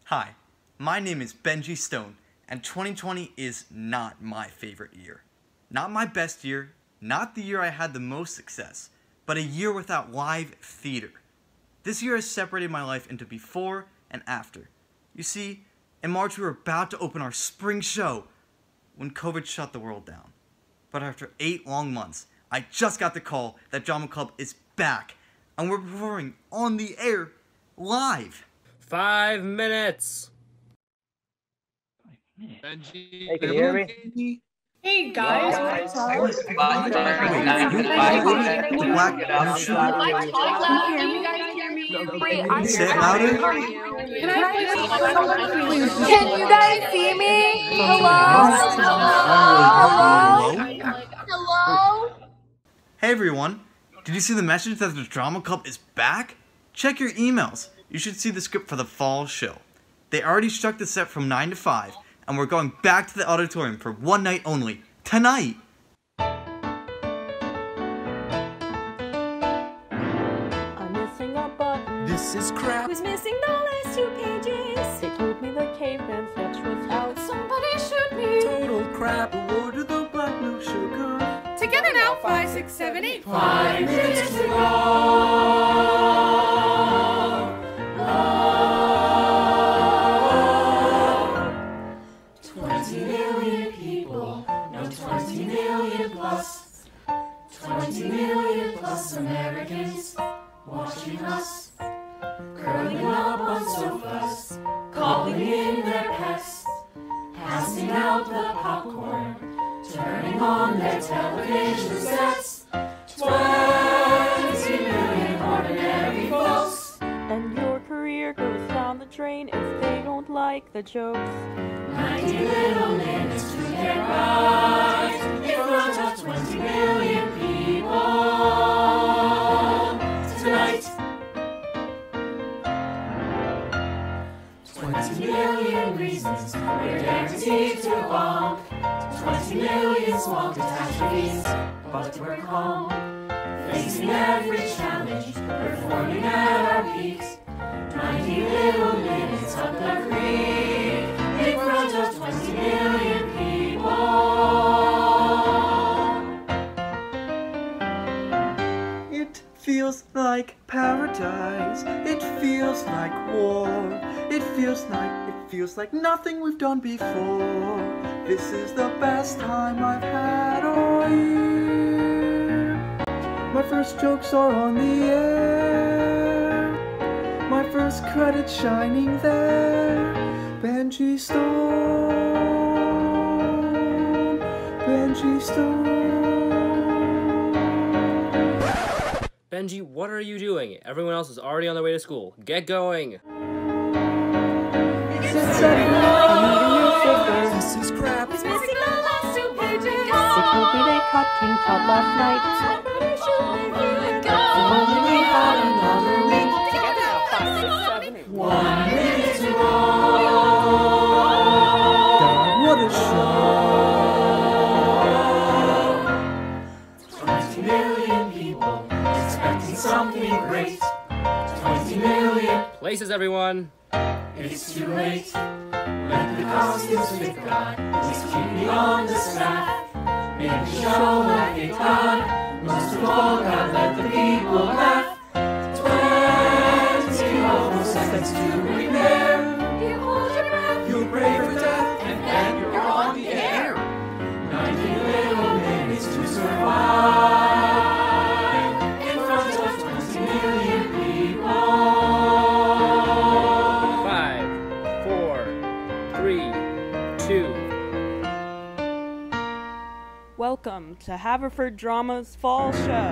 Hi, my name is Benji Stone, and 2020 is not my favorite year. Not my best year, not the year I had the most success, but a year without live theater. This year has separated my life into before and after. You see, in March we were about to open our spring show when COVID shut the world down. But after 8 long months, I just got the call that Drama Club is back, and we're performing on the air, live. 5 minutes. Benji. Hey, can you hear me? Hey guys, Say it louder. Can you guys see me? Hello? Hey everyone, did you see the message that the Drama Club is back? Check your emails. You should see the script for the fall show. They already struck the set from 9 to 5, and we're going back to the auditorium for one night only, tonight. I'm missing a button. This is crap. Who's missing the last 2 pages? They told me the caveman sketch was out. Somebody shoot me. Total crap. Order the black, no sugar. Together now, 5, 6, 7, 8. 5 minutes to go. 20 million people, no 20 million plus. 20 million plus Americans watching us, curling up on sofas, calling in their pets, passing out the popcorn, turning on their television sets. 20 million ordinary folks. And your career goes down the drain if they don't like the jokes. 90 little minutes to get right in front of 20 million people tonight. 20 million reasons we're guaranteed to bomb. 20 million small catastrophes, but we're calm, facing every challenge, performing at our peaks. 90 little minutes up the creek in front of 20 million people. It feels like paradise. It feels like war. It feels like nothing we've done before. This is the best time I've had all year. My first jokes are on the air. My first credit shining there. Benji Stone. Benji Stone. Benji, what are you doing? Everyone else is already on their way to school. Get going. This is crap. Who's missing the last 2 pages? They told me they cut King Tut last night. Somebody shoot me. Only we had another week. Together now, 5, 6, 7, 8. 1 minute to go. God, what a show. 20 million people expecting something great. 20 million. Places, everyone. It's too late. Let the costumes fit God. Please keep me on the staff. Make the show like a god. Most of all, God, let the people laugh. 20 homo seconds to prepare. You hold your breath. You'll brave for death, and then you're on the air. 90 little minutes to survive in front of 20 million people. 5, 4, 3, 2. Welcome to Haverford Drama's Fall Show.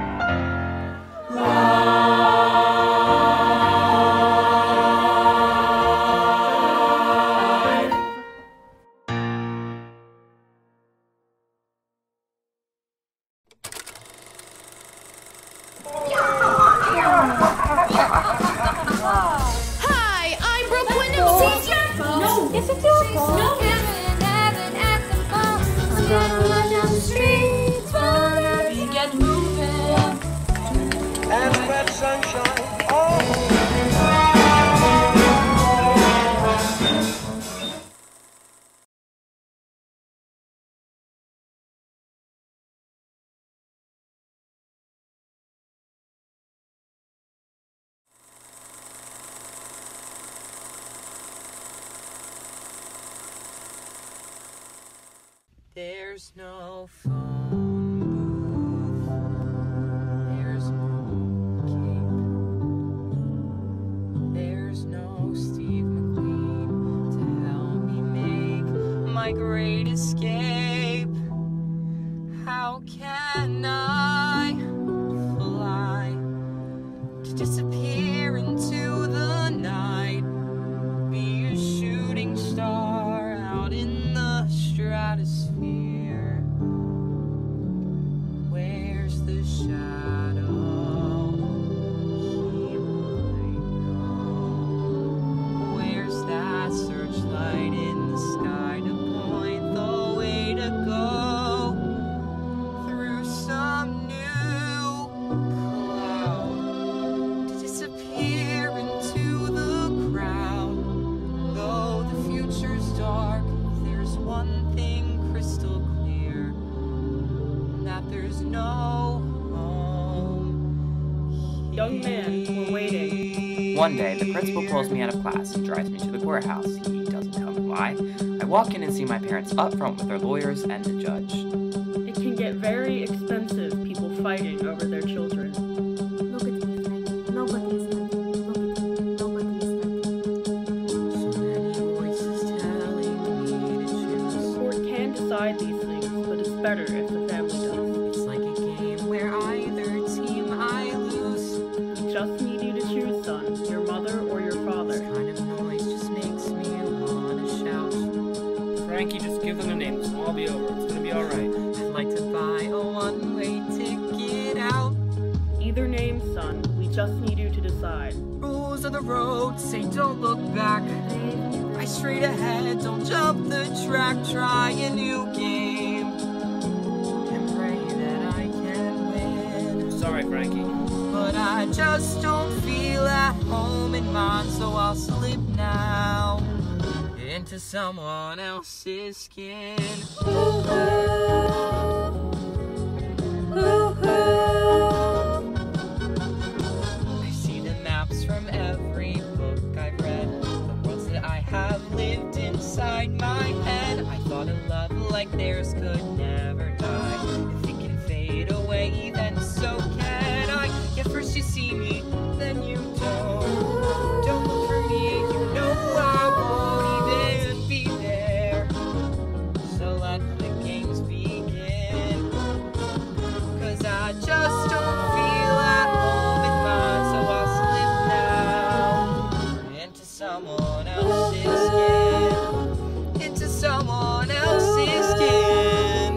Hi, I'm Brooke Wyndham. No, yes, it's your fault. No, I'm gonna run down the streets while we get moving. And red sunshine. Oh. There's no phone booth. There's no cape. There's no Steve McQueen to help me make my great escape. How can I fly to disappear into the night? Be a shooting star out in the stratosphere. Where's the shadow he might go? Where's that searchlight in the sky to point the way to go? Through some new cloud to disappear into the crowd. Though the future's dark, there's one thing crystal clear, that there's no home. Young man, we're waiting. One day, the principal pulls me out of class and drives me to the courthouse. He doesn't tell me why. I walk in and see my parents up front with their lawyers and the judge. It can get very expensive, people fighting over their children. Look at me, Frank. Nobody's fighting. Look at me. Nobody's fighting. So many voices telling me to choose. The court can decide these things, but it's better if the family does. It's like a game where either team I lose. We just need you to choose, son, your mother or your This father. kind of noise just makes me wanna shout. Frankie, just give them a name. It'll all be over. It's gonna be alright. I'd like to buy a one-way ticket out. Either name, son. We just need you to decide. Rules of the road say don't look back. Right straight ahead, don't jump the track. Try a new game and pray that I can win. Sorry, Frankie. But I just don't feel at home in mine, so I'll slip now into someone else's skin. I see the maps from every book I've read, the worlds that I have lived inside my head. I thought a love like theirs could never die. If it can fade away, then so can I. Yeah, first you see me, then you don't. Don't look for me, you know I won't even be there. So let the games begin. 'Cause I just don't feel at home in mine, so I'll slip now into someone else's skin. Into someone else's skin.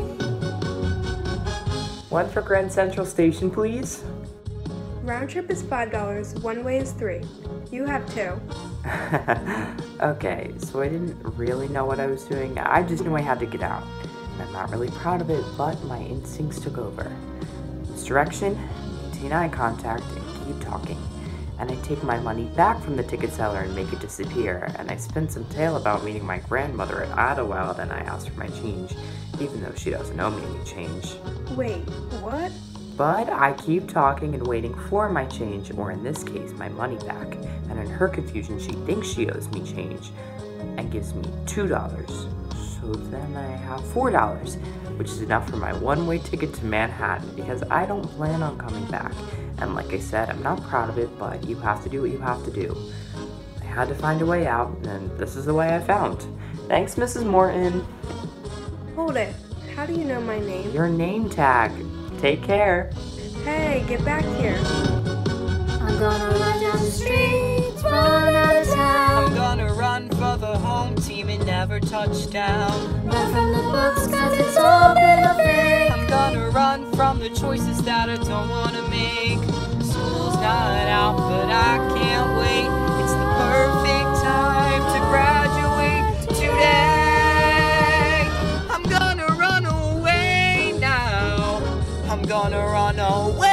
One for Grand Central Station, please. Round trip is $5, one way is $3. You have 2. Okay, so I didn't really know what I was doing. I just knew I had to get out. And I'm not really proud of it, but my instincts took over. Misdirection, maintain eye contact, and keep talking. And I take my money back from the ticket seller and make it disappear. And I spin some tale about meeting my grandmother at Idlewild, and I ask for my change, even though she doesn't owe me any change. Wait, what? But I keep talking and waiting for my change, or in this case, my money back. And in her confusion, she thinks she owes me change and gives me $2. So then I have $4, which is enough for my one-way ticket to Manhattan, because I don't plan on coming back. And like I said, I'm not proud of it, but you have to do what you have to do. I had to find a way out, and this is the way I found. Thanks, Mrs. Morton. Hold it. How do you know my name? Your name tag. Take care. Hey, get back here. I'm gonna run down the streets, run out of town. I'm gonna run for the home team and never touch down. Run from the books 'cause it's all been a fake. I'm gonna run from the choices that I don't wanna make. School's not out, but I can't wait. It's the perfect time to graduate today. I'm gonna run away now. I'm gonna run away.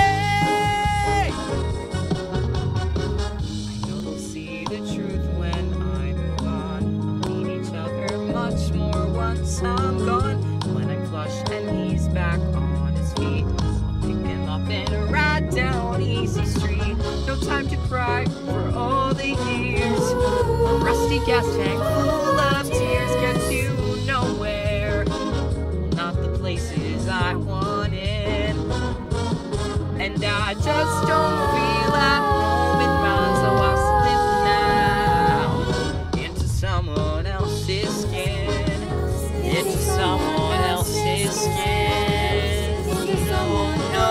I know they'll see the truth when I'm gone. We'll need each other much more once I'm gone. When I'm flush and he's back on his feet, I'll pick him up and ride down Easy Street. No time to cry for all the years. A rusty gas tank full of tears gets you nowhere. We'll and I just don't feel at home in mine, so I'll slip now into someone else's skin, into someone else's skin. Oh no,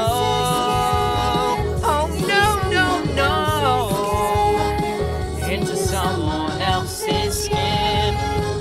oh no, no, no, into someone else's skin.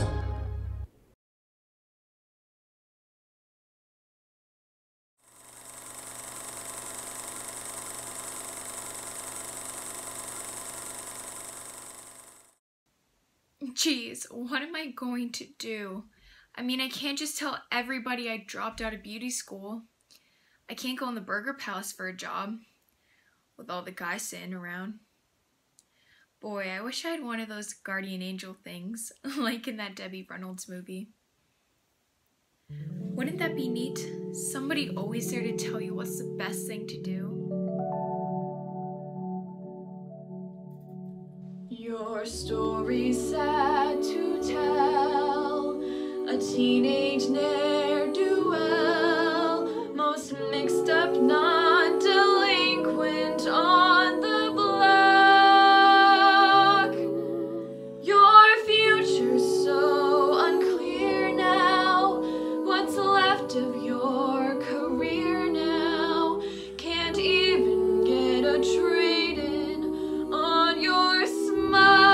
Geez, what am I going to do? I mean, I can't just tell everybody I dropped out of beauty school. I can't go in the Burger Palace for a job with all the guys sitting around. Boy, I wish I had one of those guardian angel things, like in that Debbie Reynolds movie. Wouldn't that be neat? Somebody always there to tell you what's the best thing to do. Your story's sad to tell, a teenage ne'er-do-well, most mixed up, not delinquent on the block. Your future's so unclear now, what's left of your career now, can't even get a trade-in on your smile.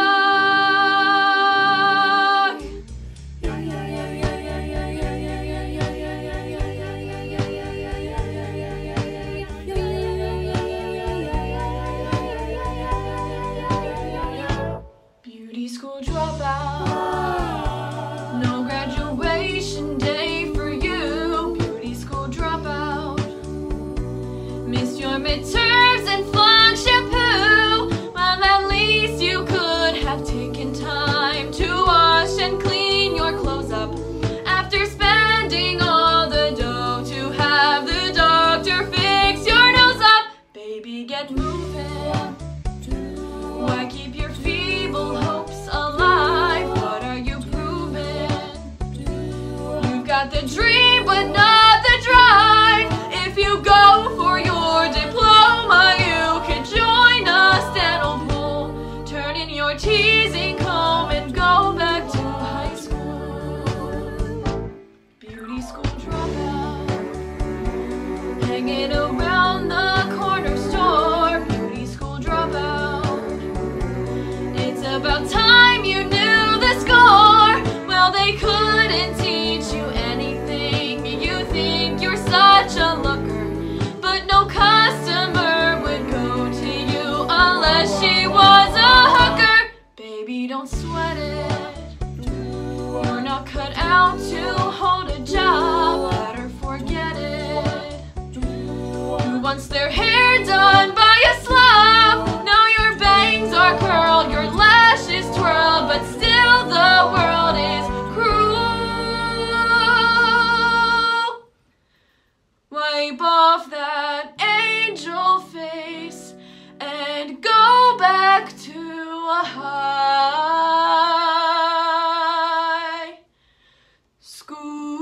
Beauty school dropout, no graduation day for you. Beauty school dropout, missed your midterms and flunk shampoo. Well, at least you could have taken time to wash and clean your clothes up after spending all the dough to have the doctor fix your nose up. Baby, get moving. Why keep your feeble hopes alive? What are you proving? You've got the dream but not the drive. If you go for your diploma, you could join a stand-up pool, turn in your teasing comb and go back to high school. Beauty school dropout, hanging around the corner store. Beauty school dropout, it's about time you knew the score. Well, they couldn't teach you anything. You think you're such a looker, but no customer would go to you unless she was a hooker. Baby, don't sweat it. You're not cut out to hold a job. Better forget it. Who wants their hair done by a slob? Now your bangs are curled, your lashes twirled, but still the world is cruel. Wipe off that angel face and go back to a high school.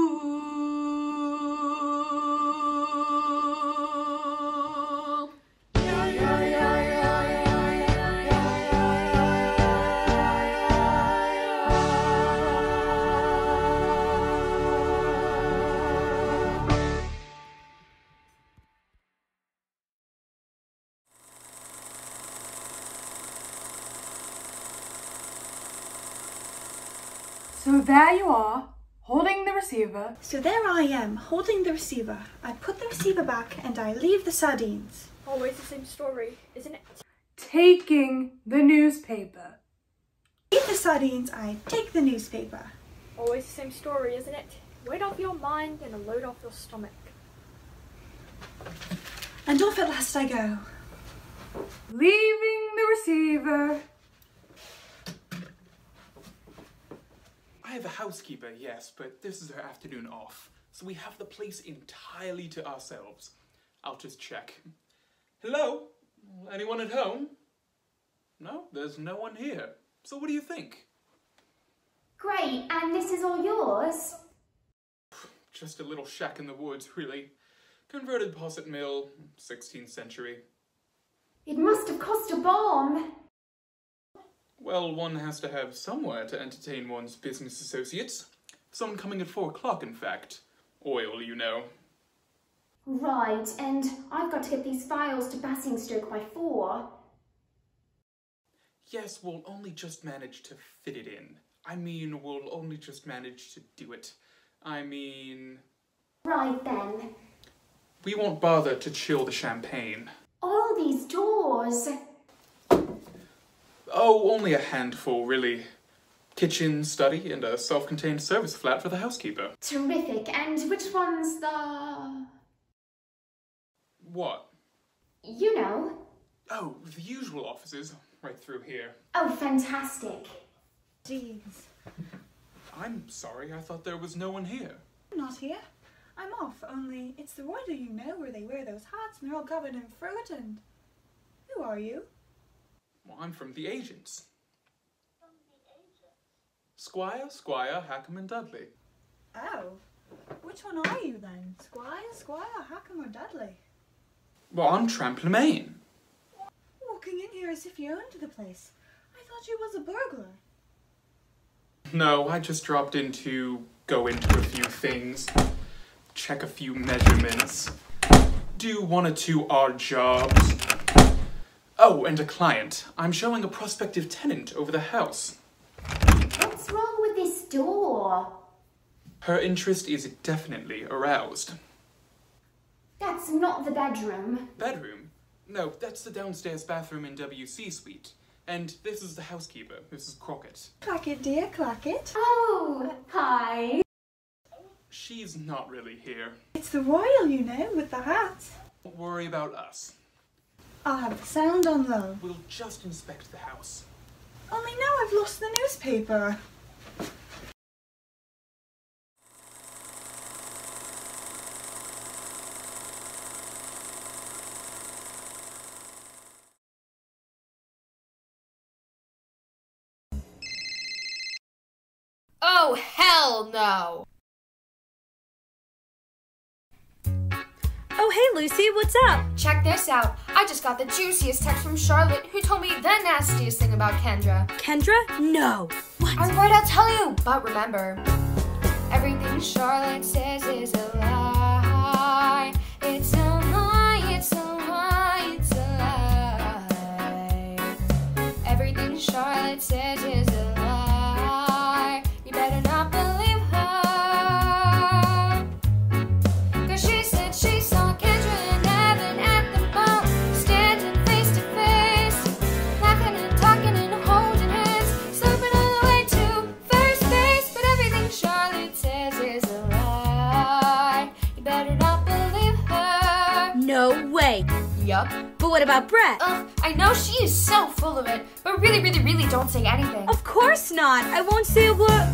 So there you are, holding the receiver. So there I am, holding the receiver. I put the receiver back and I leave the sardines. Always the same story, isn't it? Taking the newspaper. Leave the sardines, I take the newspaper. Always the same story, isn't it? Weight off your mind and a load off your stomach. And off at last I go. Leaving the receiver. I have a housekeeper, yes, but this is her afternoon off, so we have the place entirely to ourselves. I'll just check. Hello? Anyone at home? No, there's no one here. So what do you think? Great, and this is all yours? Just a little shack in the woods, really. Converted posset mill, 16th century. It must have cost a bomb. Well, one has to have somewhere to entertain one's business associates. Someone coming at 4 o'clock, in fact. Oil, you know. Right, and I've got to get these files to Basingstoke by 4. Yes, we'll only just manage to fit it in. I mean, we'll only just manage to do it. I mean... Right then. We won't bother to chill the champagne. All these doors. Oh, only a handful, really. Kitchen, study, and a self-contained service flat for the housekeeper. Terrific. And which one's the... What? You know. Oh, the usual offices, right through here. Oh, fantastic. Jeez. I'm sorry, I thought there was no one here. I'm not here. I'm off, only it's the Royal, you know, where they wear those hats and they're all covered in fruit and... Who are you? Well, I'm from the agents. Squire, Hackham and Dudley. Oh. Which one are you then? Squire, Hackham or Dudley? Well, I'm Tramp Lemaine. Walking in here as if you owned the place. I thought you was a burglar. No, I just dropped in to go into a few things, check a few measurements, do 1 or 2 odd jobs. Oh, and a client. I'm showing a prospective tenant over the house. What's wrong with this door? Her interest is definitely aroused. That's not the bedroom. Bedroom? No, that's the downstairs bathroom in WC suite. And this is the housekeeper, Mrs. Crockett. Clackett, dear, Clackett. Oh, hi. She's not really here. It's the Royal, you know, with the hat. Don't worry about us. I'll have the sound on low. We'll just inspect the house. Only now I've lost the newspaper. Oh, hell no! Oh, hey, Lucy, what's up? Check this out. I just got the juiciest text from Charlotte, who told me the nastiest thing about Kendra. Kendra? No. What? I'm right, I'll tell you. But remember, everything Charlotte says is a lie. It's a lie, it's a lie, it's a lie. Everything Charlotte says is a lie. You better not believe her. 'Cause she said she saw Kendra and Evan at the mall, standing face to face, laughing and talking and holding hands, slipping all the way to first base. But everything Charlotte says is a lie. You better not believe her. No way. Yup. But what about Brett? I know she is so full of it, but really, really, really don't say anything. Of course not. I won't say a word.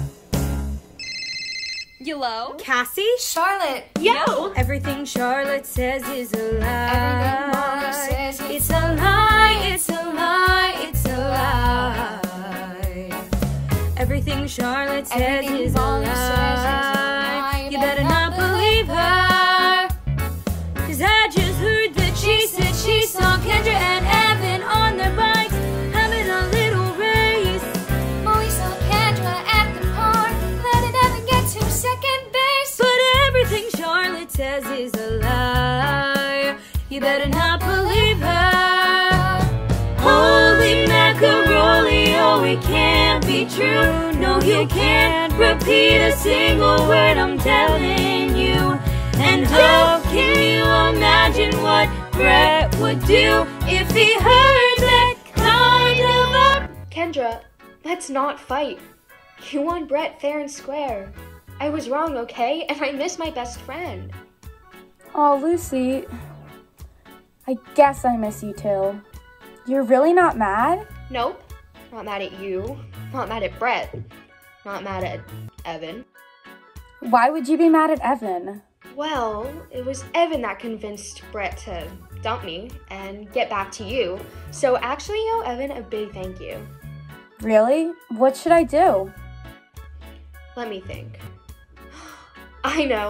Hello? Cassie? Charlotte. Yo! Everything Charlotte says is a lie. Everything Molly says It's a lie, it's a lie, it's a lie. Everything Charlotte says is a lie. You better not believe her. 'Cause I just heard that she said she saw Kendra and Evan on their bikes, having a little race. Molly saw Kendra at the park, letting Evan get to second base. But everything Charlotte says is a lie. You better not believe her. Holy macaroni, oh, it can't be true. No, you can't repeat a single word I'm telling you. And oh, can you imagine what Brett would do if he heard that kind of a... Kendra, let's not fight. You won Brett fair and square. I was wrong, okay? And I miss my best friend. Oh, Lucy. I guess I miss you too. You're really not mad? Nope. Not mad at you. Not mad at Brett. Not mad at Evan. Why would you be mad at Evan? Well, it was Evan that convinced Brett to dump me and get back to you. So actually, you owe Evan a big thank you. Really? What should I do? Let me think. I know.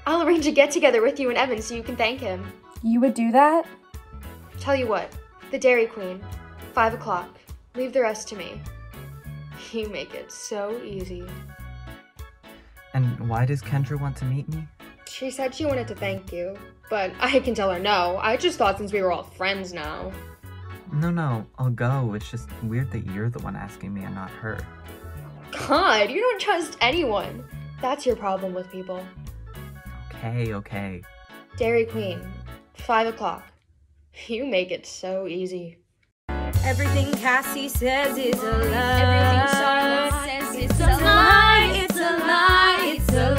I'll arrange a get-together with you and Evan so you can thank him. You would do that? Tell you what, the Dairy Queen, 5 o'clock. Leave the rest to me. You make it so easy. And why does Kendra want to meet me? She said she wanted to thank you, but I can tell her no. I just thought since we were all friends now. No, I'll go. It's just weird that you're the one asking me and not her. God, you don't trust anyone. That's your problem with people. Okay. Dairy Queen, 5 o'clock. You make it so easy. Everything Cassie says is a lie. Everything Charlotte says It's a lie, it's a lie, it's a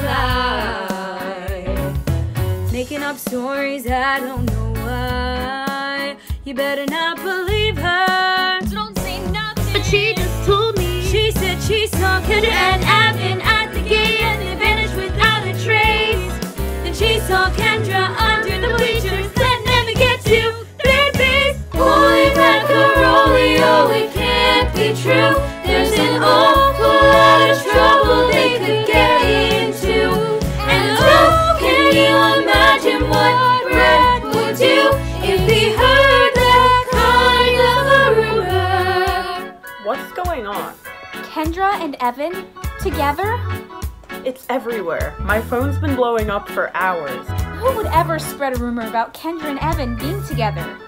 lie. Making up stories, I don't know why. You better not believe her. Don't say nothing. But she just told me. She said she saw Kendra and Evan at the gate and they vanished without a trace. Then she saw Kendra under the bleachers that never get to third base. Holy macaroni, oh it can't be true. There's an awful lot of trouble they could get into. And oh, can you imagine what Brett would do if he heard that kind of a rumor? What's going on? Kendra and Evan? Together? It's everywhere. My phone's been blowing up for hours. Who would ever spread a rumor about Kendra and Evan being together?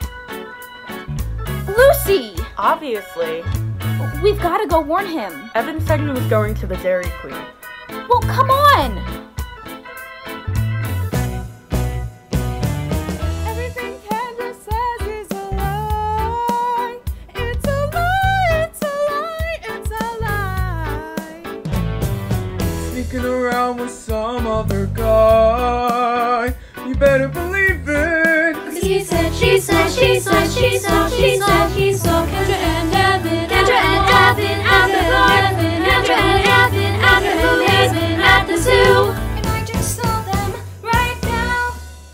Lucy! Obviously. We've got to go warn him. Evan said he was going to the Dairy Queen. Well, come on! Everything Kendra says is a lie. It's a lie, it's a lie, it's a lie. Sneaking around with some other guy. You better believe it. He said, she said, she said, she saw, he saw Kendra and Evan at the bar. Kendra and Evan at the police at the zoo. And I just saw them right now.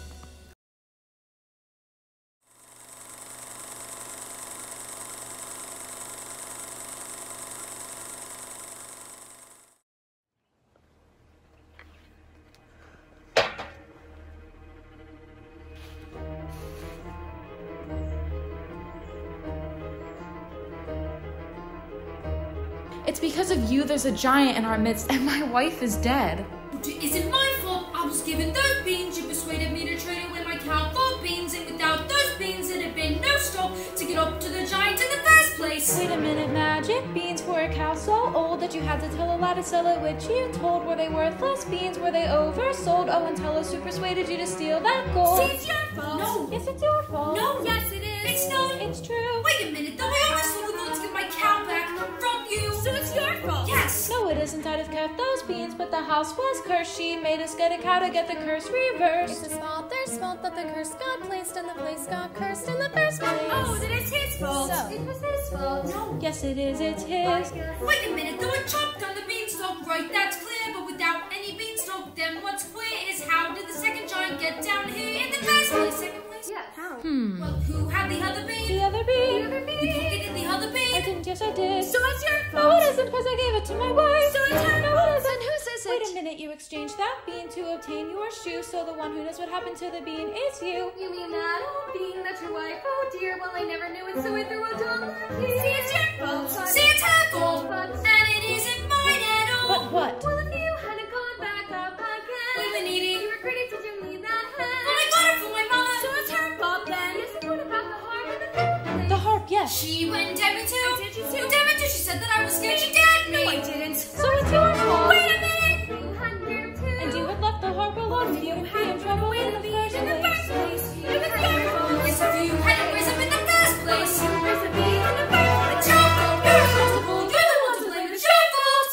It's because of you there's a giant in our midst and my wife is dead. Is it my fault I was given those beans? You persuaded me to trade away my cow for beans, and without those beans it'd have been no stop to get up to the giant in the first place. Wait a minute, magic beans for a cow so old that you had to tell a lie to sell it, which you told. Were they worthless beans? Were they oversold? Oh, and tell us who persuaded you to steal that gold. See, it's your fault. No. Yes, it's your fault. No, yes it is. It's not. It's true. Wait a minute, though. I always told you to get my cow back from you. So it's your fault. Yes. No, it isn't. I'd have kept those beans, but the house was cursed. She made us get a cow to get the curse reversed. It's his fault, their fault that the curse got placed and the place got cursed in the first place. Oh, then it's his fault. So, it was his fault. No. Yes, it is. It's his. Wait a minute, though. I chopped down the beanstalk, right? That's clear. But without any beanstalk, then what's queer is how did the second giant get down here in the first place? Second place? Yes. How? Well, who had the other bean? The other bean. You pocketed the other bean. I didn't. Yes, I did. So it's your fault. No, it isn't, because I gave it to my wife. So it's her No, fault. it isn't. Then who says it? Wait a minute, you exchanged that bean to obtain your shoe, so the one who knows what happened to the bean is you. You mean that old bean that's your wife? Oh dear, well I never knew it, so I threw a dollar here. See, it's your fault. See, it's her fault. And it isn't mine at all. But what? Well, if you hadn't gone back up again, We've been eating. you were greedy, did you need that hand? Well, I got it from my mother. So it's her fault then. Yes, you would have got the harp in the fifth place. The harp, yes. She went Debbie too. I did you too. Debbie too. She said that I was scared. She dared me. No, I didn't. So it's your fault. Wait a minute. You hadn't dared to. And you had left the harp alone, you'd be in trouble in the first place. It was your fault. Yes, if you hadn't raised up in the first place. You raised the bean in the first place. It's your fault. You're responsible. You're the one to blame. It's your fault.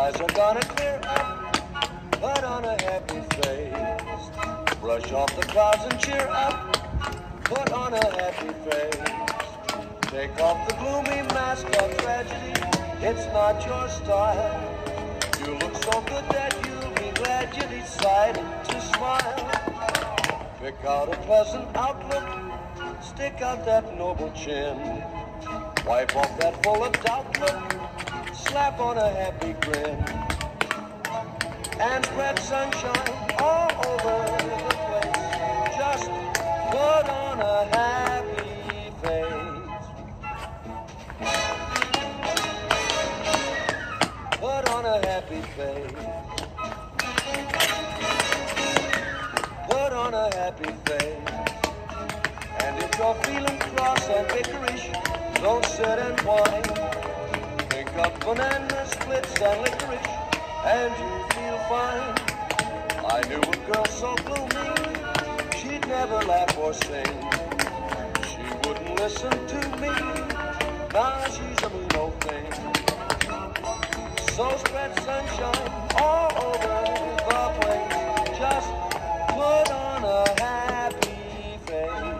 skies are gonna clear up. Put on a happy face. Brush off the clouds and cheer up. Put on a happy face. Take off the gloomy mask of tragedy. It's not your style. You look so good that you'll be glad you decided to smile. Pick out a pleasant outlook. Stick out that noble chin. Wipe off that full of doubt look. Slap on a happy grin. And spread sunshine all over the place. Just put on a happy face. Put on a happy face. Put on a happy face. And if you're feeling cross and vicarish, don't sit and whine. Think of banana splits and licorice, and you feel fine. I knew a girl so gloomy, she'd never laugh or sing. She wouldn't listen to me, now she's a mean old thing. So spread sunshine all over the place. Just put on a happy face.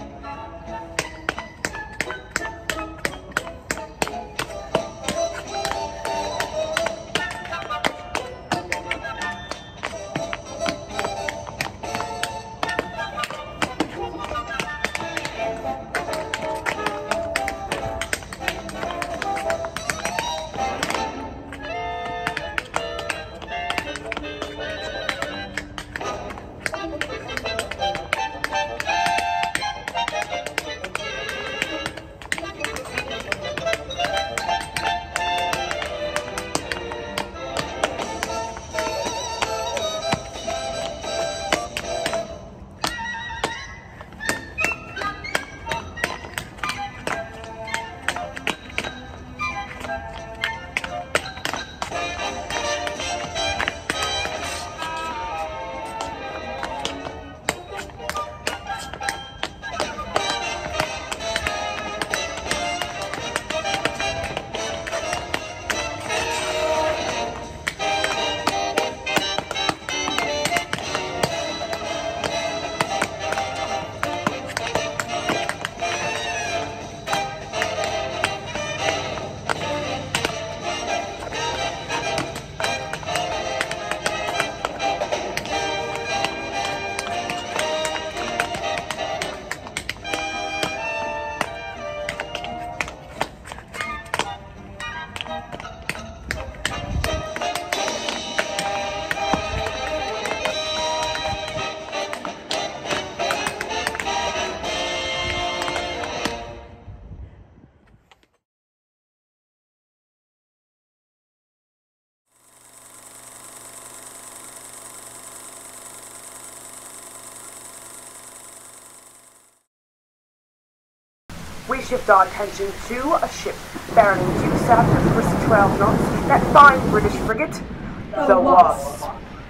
We shift our attention to a ship bearing due south of 12 knots, that fine British frigate, the Wasp.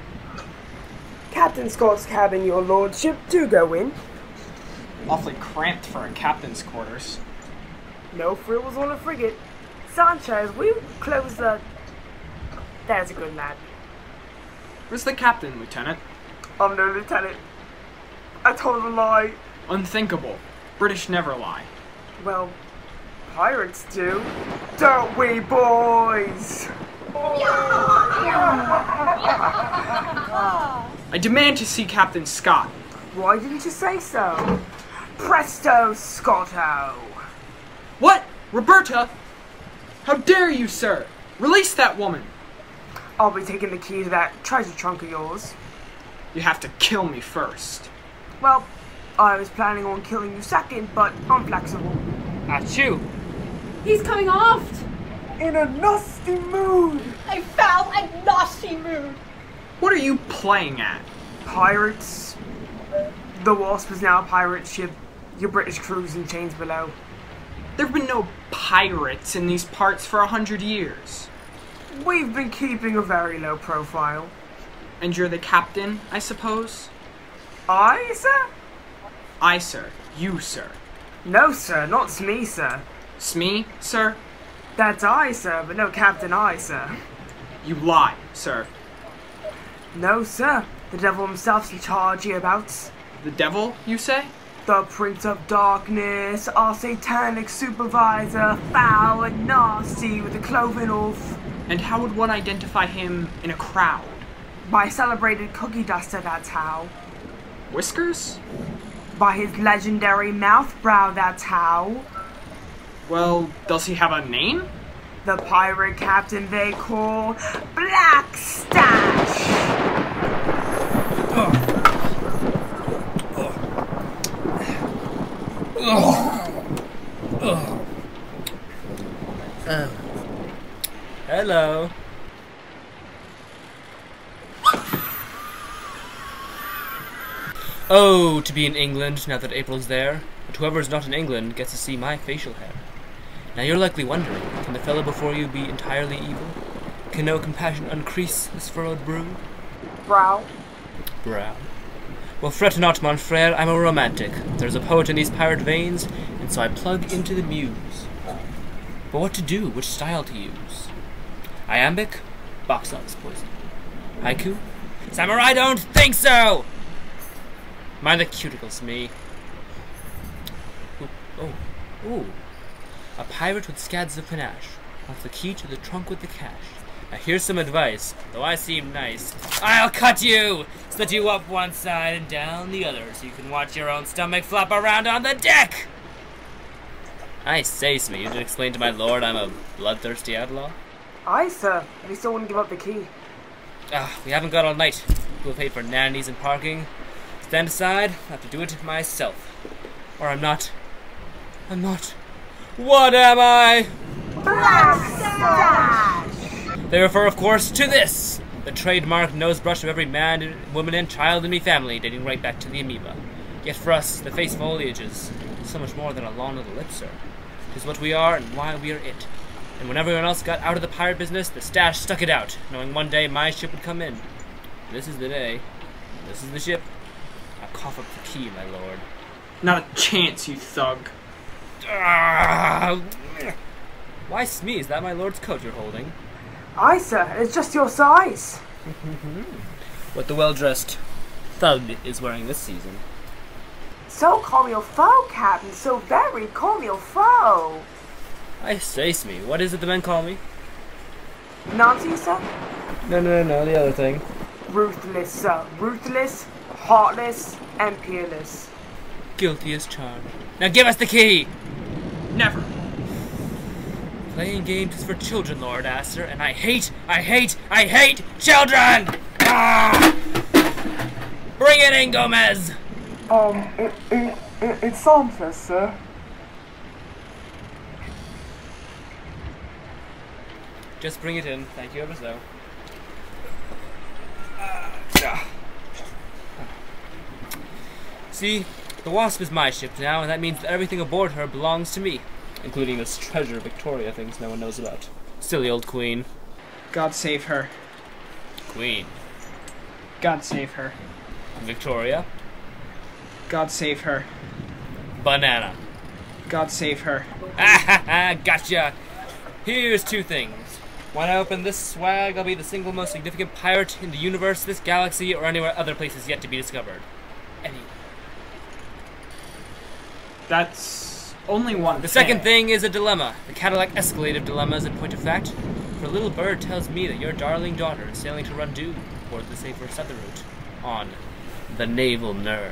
Captain Scott's cabin, your lordship, do go in. Awfully cramped for a captain's quarters. No frills on a frigate. Sanchez, will you close the... There's a good lad. Where's the captain, Lieutenant? I'm no lieutenant. I told a lie. Unthinkable. British never lie. Well, pirates do. Don't we, boys? I demand to see Captain Scott. Why didn't you say so? Presto, Scotto! What? Roberta? How dare you, sir? Release that woman! I'll be taking the key to that treasure trunk of yours. You have to kill me first. Well, I was planning on killing you second, but I'm flexible. Achoo! He's coming aft! In a nasty mood! I found a nasty mood! What are you playing at? Pirates. The Wasp is now a pirate ship. Your British crew's in chains below. There've been no pirates in these parts for 100 years. We've been keeping a very low profile. And you're the captain, I suppose? I, sir? I, sir. You, sir. No, sir. Not Smee, sir. Smee, sir? That's I, sir, but no Captain I, sir. You lie, sir. No, sir. The devil himself's in charge hereabouts. The devil, you say? The Prince of Darkness, our satanic supervisor, foul and nasty with a cloven hoof. And how would one identify him in a crowd? By celebrated cookie duster, that's how. Whiskers? By his legendary mouth brow, that's how. Well, does he have a name? The pirate captain they call Black Stash. Hello. Oh, to be in England now that April's there. But whoever's not in England gets to see my facial hair. Now you're likely wondering, can the fellow before you be entirely evil? Can no compassion uncrease this furrowed brow? Brow. Well, fret not, mon frere, I'm a romantic. There's a poet in these pirate veins, and so I plug into the muse. But what to do? Which style to use? Iambic? Box office poison. Haiku? Samurai don't think so! Mind the cuticles, me. Ooh. A pirate with scads of panache. Wants the key to the trunk with the cash. Now here's some advice. Though I seem nice, I'll cut you! Split you up one side and down the other, so you can watch your own stomach flop around on the deck! I say, Smee, you did explain to my lord I'm a bloodthirsty outlaw? Aye, sir. And he still wouldn't give up the key. We haven't got all night. We'll pay for nannies and parking. Stand aside, I have to do it myself. Or I'm not. What am I? Black Stash! They refer, of course, to this! The trademark nose brush of every man, woman, and child in me family, dating right back to the amoeba. Yet for us, the face foliage is so much more than a long little lip, sir. 'Tis what we are and why we are it. And when everyone else got out of the pirate business, the stash stuck it out, knowing one day my ship would come in. This is the day. This is the ship. I'll cough up the key, my lord. Not a chance, you thug. Why, Smee, is that my lord's coat you're holding? Aye, sir. It's just your size. What the well-dressed thug is wearing this season. So call me your foe, Captain. So very call me your foe. I say, Smee, what is it the men call me? Nazi, sir? No, the other thing. Ruthless, sir. Ruthless, heartless, and peerless. Guilty as charged. Now give us the key! Never. Playing games is for children, Lord Astor, and I hate children! Ah! Bring it in, Gomez! It's Sanchez, sir. Just bring it in. Thank you ever so. See, the Wasp is my ship now, and that means that everything aboard her belongs to me, including this treasure Victoria thinks no one knows about. Silly old queen. God save her. Queen. God save her. Victoria. God save her. Banana. God save her. Ah ha ha, gotcha! Here's two things. When I open this swag, I'll be the single most significant pirate in the universe, this galaxy, or anywhere other places yet to be discovered. Anyway. That's only one. The second thing is a dilemma. The Cadillac Escalade of dilemmas, in point of fact. For a little bird tells me that your darling daughter is sailing to Rundu, toward the safer southern route, on the Naval Nerve.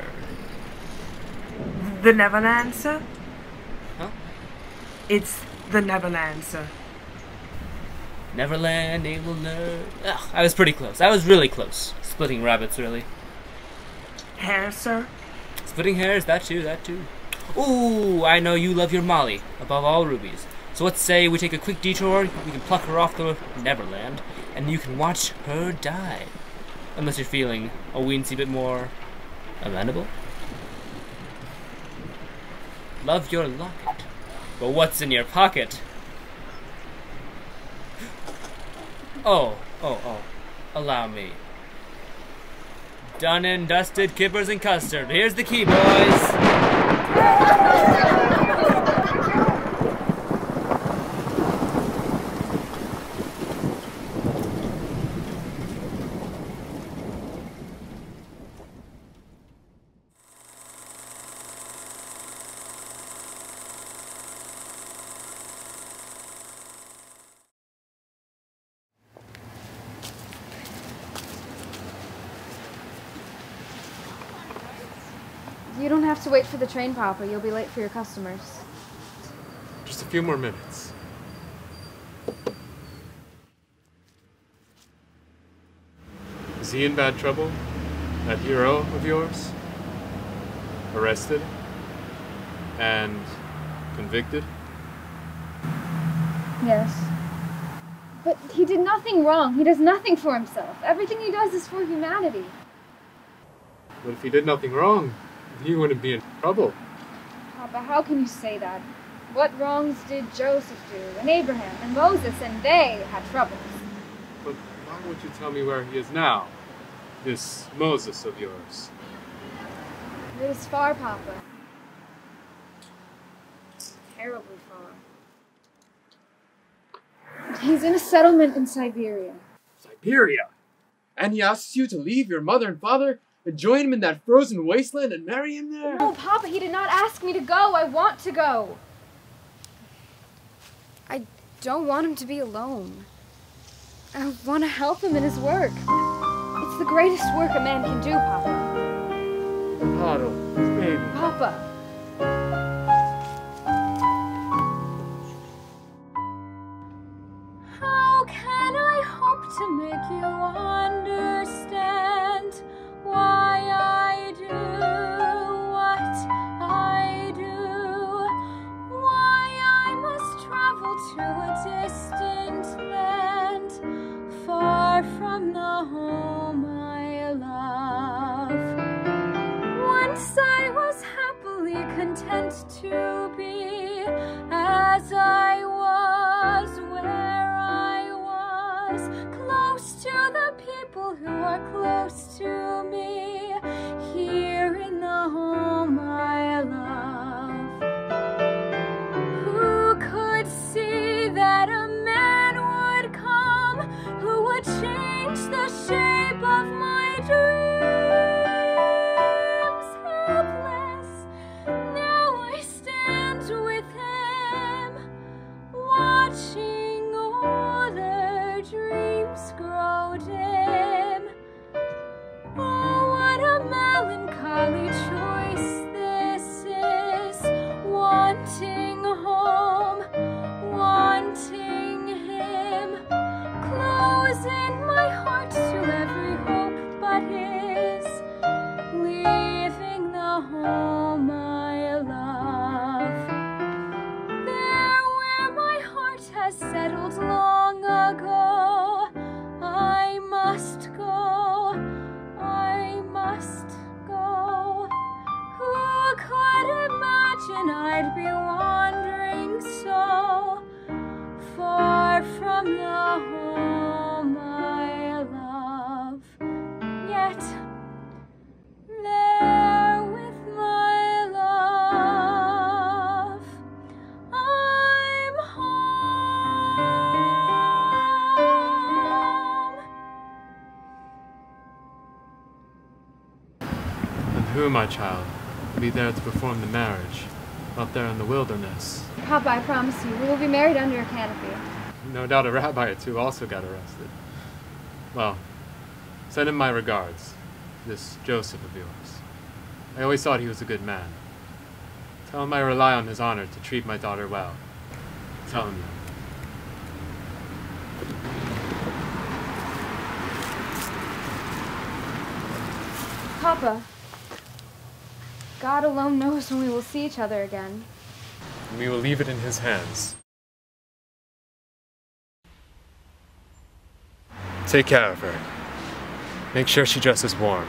The Neverland, sir? Huh? It's the Neverland, sir. Neverland, Naval Nerve. Ugh, I was pretty close. I was really close. Splitting rabbits, really. Hair, sir? Splitting hairs, that too. Ooh, I know you love your Molly, above all rubies. So let's say we take a quick detour, we can pluck her off the Neverland, and you can watch her die. Unless you're feeling a weensy bit more amenable. Love your locket. But what's in your pocket? Oh. Allow me. Done and dusted, kippers and custard. Here's the key, boys. have to wait for the train, Papa. You'll be late for your customers. Just a few more minutes. Is he in bad trouble? That hero of yours? Arrested? And convicted? Yes. But he did nothing wrong. He does nothing for himself. Everything he does is for humanity. But if he did nothing wrong, he wouldn't be in trouble. Papa, how can you say that? What wrongs did Joseph do, and Abraham, and Moses, and they had troubles? But why would you tell me where he is now? This Moses of yours. It is far, Papa. Terribly far. He's in a settlement in Siberia. Siberia? And he asks you to leave your mother and father and join him in that frozen wasteland and marry him there? No, Papa, he did not ask me to go. I want to go. I don't want him to be alone. I want to help him in his work. It's the greatest work a man can do, Papa. Otto, baby. Papa. How can I hope to make you understand why I do what I do? Why I must travel to a distant land, far from the home I love. Once I was happily content to be as I was, where I was, close to the people who are close to me, here in the home I love. Who could see that a man would come who would change the shape of my dreams? Helpless, now I stand with him, watching all their dreams grow dim. Oh, what a melancholy choice this is, wanting home, wanting him, closing my heart to every hope but his, leaving the home I love. There where my heart has settled long ago, I must go, I must go. Who could imagine I'd be wandering so far from the home I love? Yet there with my love, I'm home. And who, my child, will be there to perform the marriage, out there in the wilderness? Papa, I promise you, we will be married under a canopy. No doubt a rabbi or two also got arrested. Well, send him my regards, this Joseph of yours. I always thought he was a good man. Tell him I rely on his honor to treat my daughter well. Tell him that. Papa, God alone knows when we will see each other again. And we will leave it in his hands. Take care of her. Make sure she dresses warm.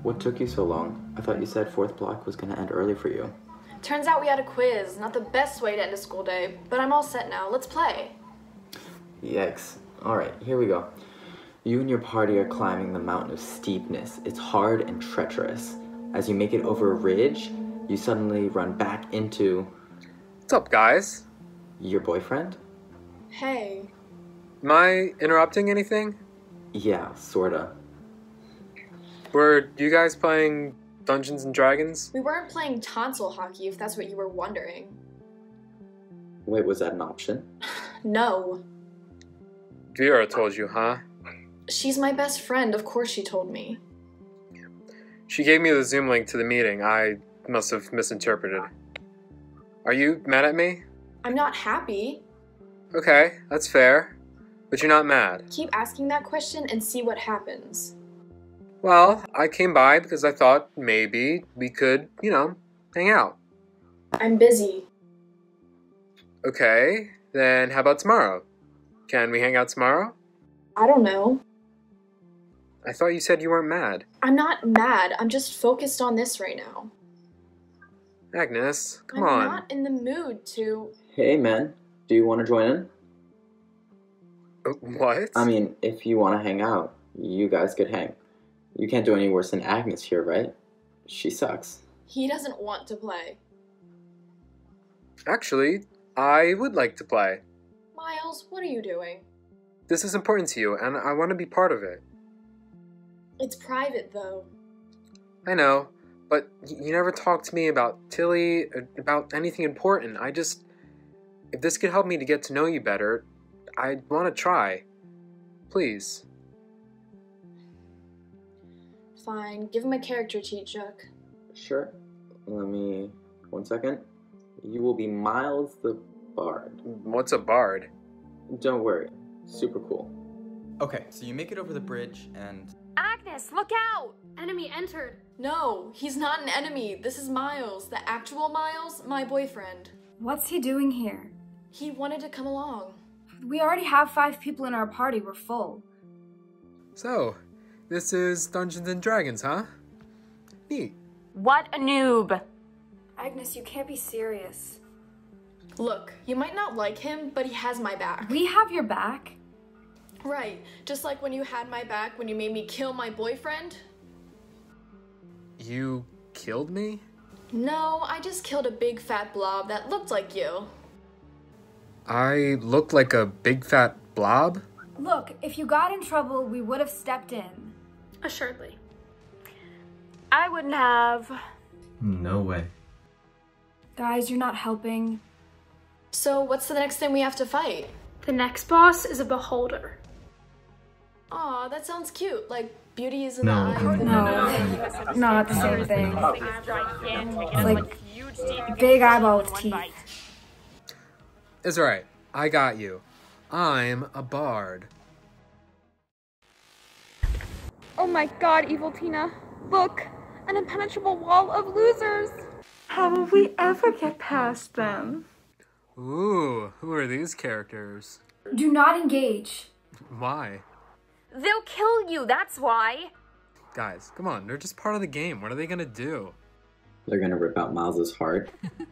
What took you so long? I thought you said 4th block was gonna end early for you. Turns out we had a quiz. Not the best way to end a school day, but I'm all set now. Let's play. Yikes. Alright, here we go. You and your party are climbing the mountain of steepness. It's hard and treacherous. As you make it over a ridge, you suddenly run back into... What's up, guys? Your boyfriend? Hey. Am I interrupting anything? Yeah, sorta. Were you guys playing Dungeons and Dragons? We weren't playing tonsil hockey, if that's what you were wondering. Wait, was that an option? No. Vera told you, huh? She's my best friend, of course she told me. She gave me the Zoom link to the meeting. I must have misinterpreted. Are you mad at me? I'm not happy. Okay, that's fair. But you're not mad. Keep asking that question and see what happens. Well, I came by because I thought maybe we could, hang out. I'm busy. Okay, then how about tomorrow? Can we hang out tomorrow? I don't know. I thought you said you weren't mad. I'm not mad. I'm just focused on this right now. Agnes, come I'm on. not in the mood to... Hey, man. Do you want to join in? What? I mean, if you want to hang out, you guys could hang. You can't do any worse than Agnes here, right? She sucks. He doesn't want to play. Actually, I would like to play. Miles, what are you doing? This is important to you, and I want to be part of it. It's private, though. I know, but you never talk to me about Tilly, about anything important. If this could help me to get to know you better, I want to try. Please. Fine, give him a character cheat, Chuck. Sure. Let me... 1 second. You will be Miles the Bard. What's a bard? Don't worry. Super cool. Okay, so you make it over the bridge and... Agnes, look out! Enemy entered. No, he's not an enemy. This is Miles, the actual Miles, my boyfriend. What's he doing here? He wanted to come along. We already have 5 people in our party. We're full. So, this is Dungeons and Dragons, huh? Neat. What a noob! Agnes, you can't be serious. Look, you might not like him, but he has my back. We have your back? Right, just like when you had my back when you made me kill my boyfriend. You killed me? No, I just killed a big fat blob that looked like you. I look like a big fat blob? Look, if you got in trouble, we would have stepped in. Assuredly. I wouldn't have. No way. Guys, you're not helping. So what's the next thing we have to fight? The next boss is a beholder. Aw, that sounds cute. Like Beauty is in No. the eye. No, not the same thing. It's like big eyeball with teeth. It's alright. I got you. I'm a bard. Oh my god, Evil Tina. Look, an impenetrable wall of losers. How will we ever get past them? Ooh, who are these characters? Do not engage. Why? They'll kill you, that's why. Guys, come on, they're just part of the game. What are they gonna do? They're gonna rip out Miles's heart.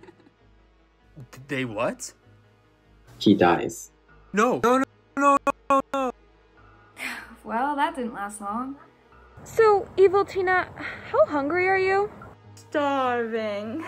They what? He dies. No. Well, that didn't last long. So, Evil Tina, how hungry are you? Starving.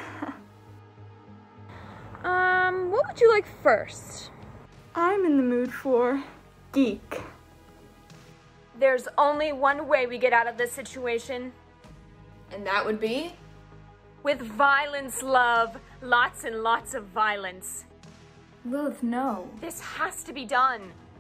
What would you like first? I'm in the mood for geek. There's only one way we get out of this situation. And that would be? With violence, love. Lots and lots of violence. Lilith, no. This has to be done.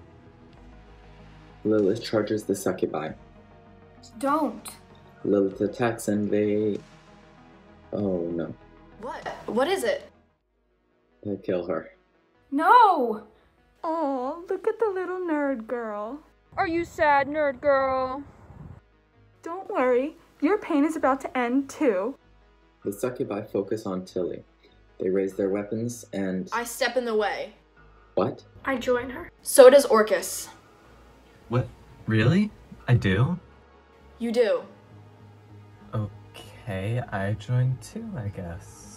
Lilith charges the succubi. Don't. Lilith attacks and they... Oh no. What? What is it? They kill her. No! Oh, look at the little nerd girl. Are you sad, nerd girl? Don't worry, your pain is about to end too. The succubi focus on Tilly. They raise their weapons and... I step in the way. What? I join her. So does Orcus. What? Really? I do? You do. Okay, I joined too, I guess.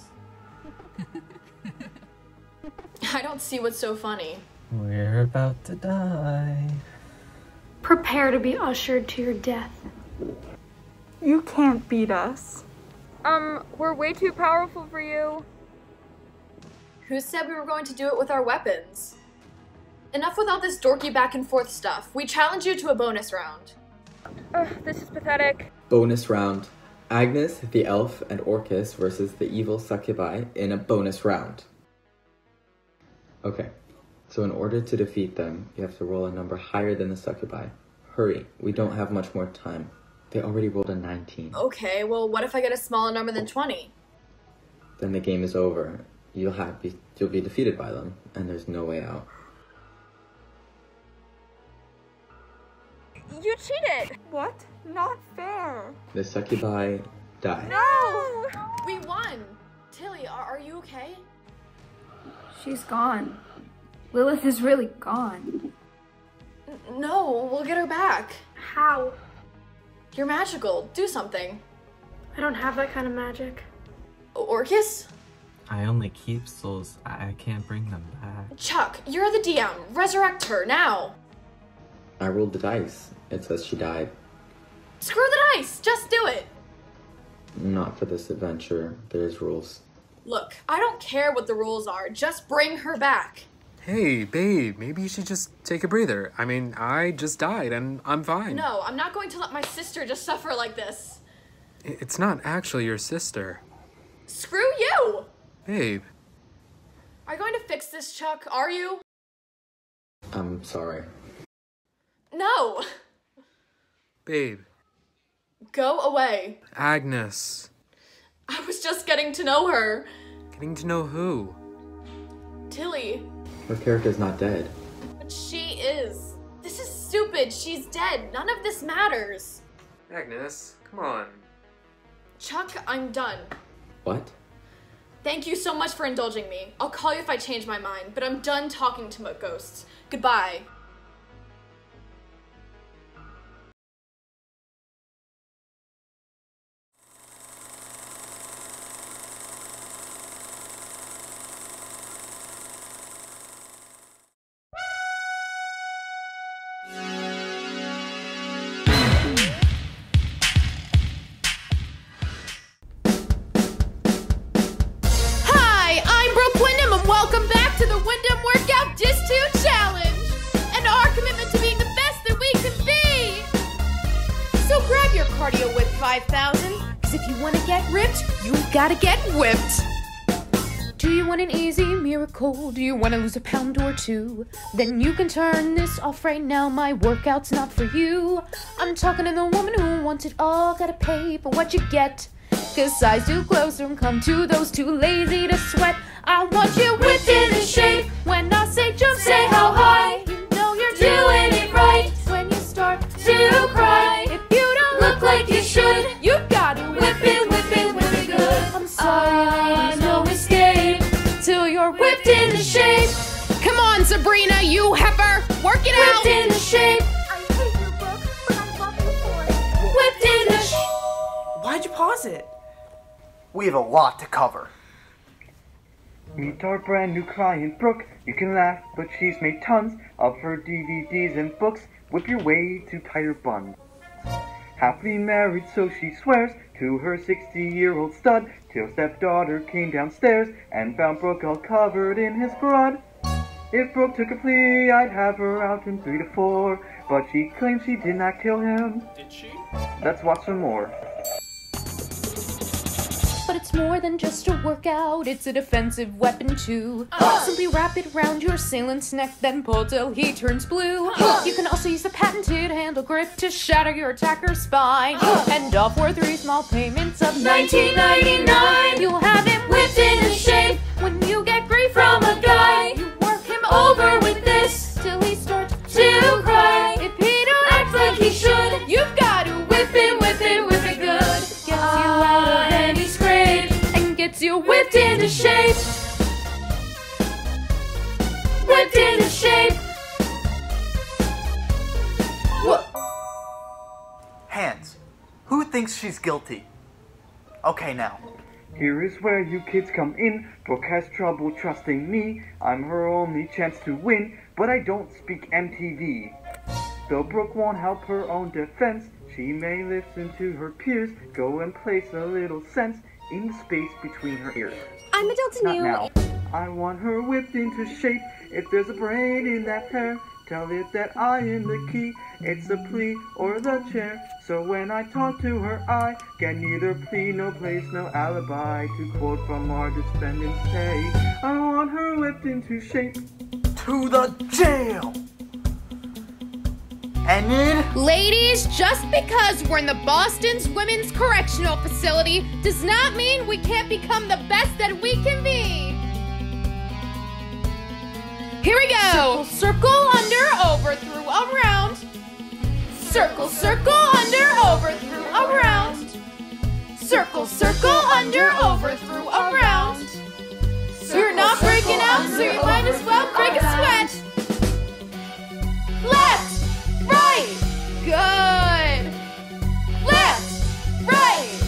I don't see what's so funny. We're about to die. Prepare to be ushered to your death. You can't beat us. We're way too powerful for you. Who said we were going to do it with our weapons? Enough with all this dorky back and forth stuff. We challenge you to a bonus round. This is pathetic. Bonus round. Agnes, the elf, and Orcus versus the evil succubi in a bonus round. Okay, so in order to defeat them, you have to roll a number higher than the succubi. Hurry, we don't have much more time. They already rolled a 19. Okay, well, what if I get a smaller number than 20? Then the game is over. You'll be defeated by them, and there's no way out. You cheated! What? Not fair. The succubi die. No! We won! Tilly, are you okay? She's gone. Lilith is really gone. No, we'll get her back. How? You're magical. Do something. I don't have that kind of magic. Orcus? I only keep souls. I can't bring them back. Chuck, you're the DM. Resurrect her, now. I rolled the dice. It says she died. Screw the dice! Just do it! Not for this adventure. There's rules. Look, I don't care what the rules are. Just bring her back. Hey, babe, maybe you should just take a breather. I mean, I just died and I'm fine. No, I'm not going to let my sister just suffer like this. It's not actually your sister. Screw you! Babe. Are you going to fix this, Chuck? Are you? I'm sorry. No! Babe. Go away. Agnes. I was just getting to know her. Getting to know who? Tilly. Her character's not dead. But she is. This is stupid. She's dead. None of this matters. Agnes, come on. Chuck, I'm done. What? Thank you so much for indulging me. I'll call you if I change my mind, but I'm done talking to ghosts. Goodbye. Welcome back to the Wyndham Workout Dis 2 Challenge and our commitment to being the best that we can be. So grab your cardio whip 5000, because if you want to get ripped, you've got to get whipped. Do you want an easy miracle? Do you want to lose a pound or two? Then you can turn this off right now. My workout's not for you. I'm talking to the woman who wants it all. Gotta pay for what you get. Cause size too close don't come to those too lazy to sweat. I want you whipped into shape. When I say jump, say how high. You know you're doing it right. When you start to cry, if you don't look like you should, you've got to whip it, whip it, whip it good. I'm sorry, no escape till you're whipped into shape. Come on, Sabrina, you heifer, work it out. Whipped into shape. I hate your book, but I'm loving for it. Whipped into shape. Why'd you pause it? We have a lot to cover. Meet our brand new client, Brooke. You can laugh, but she's made tons of her DVDs and books. Whip your way to tighter buns. Happily married, so she swears to her 60-year-old stud, till stepdaughter came downstairs and found Brooke all covered in his crud. If Brooke took a plea, I'd have her out in 3 to 4, but she claims she did not kill him. Did she? Let's watch some more. But it's more than just a workout, it's a defensive weapon too. Simply wrap it around your assailant's neck, then pull till he turns blue. You can also use the patented handle grip to shatter your attacker's spine. And all for 3 small payments of $19.99. You'll have him whipped into shape when you get grief from a guy. You work him over with this till he starts to cry. If he don't act like he should, you've got to whip it, whip it, whip it good. Gets you out of any scrape and gets you whipped into shape. Whipped into shape. Hands. Who thinks she's guilty? Okay, now. Here is where you kids come in. Brooke has trouble trusting me. I'm her only chance to win, but I don't speak MTV. Though Brooke won't help her own defense, she may listen to her peers, go and place a little sense in the space between her ears. I'm adult and Not you. now. I want her whipped into shape. If there's a brain in that hair, tell it that I am the key. It's a plea or the chair. So when I talk to her, I get neither plea, no place, no alibi. To quote from our defendant's say, I want her whipped into shape. To the jail! Enid? Ladies, just because we're in the Boston's Women's Correctional Facility does not mean we can't become the best that we can be. Here we go. Circle, under, over, through, around. Circle, circle, under, over, through, around. Circle, circle, under, over, through, around. You're not breaking out, so you might as well break a sweat. Left, right, good. Left, right.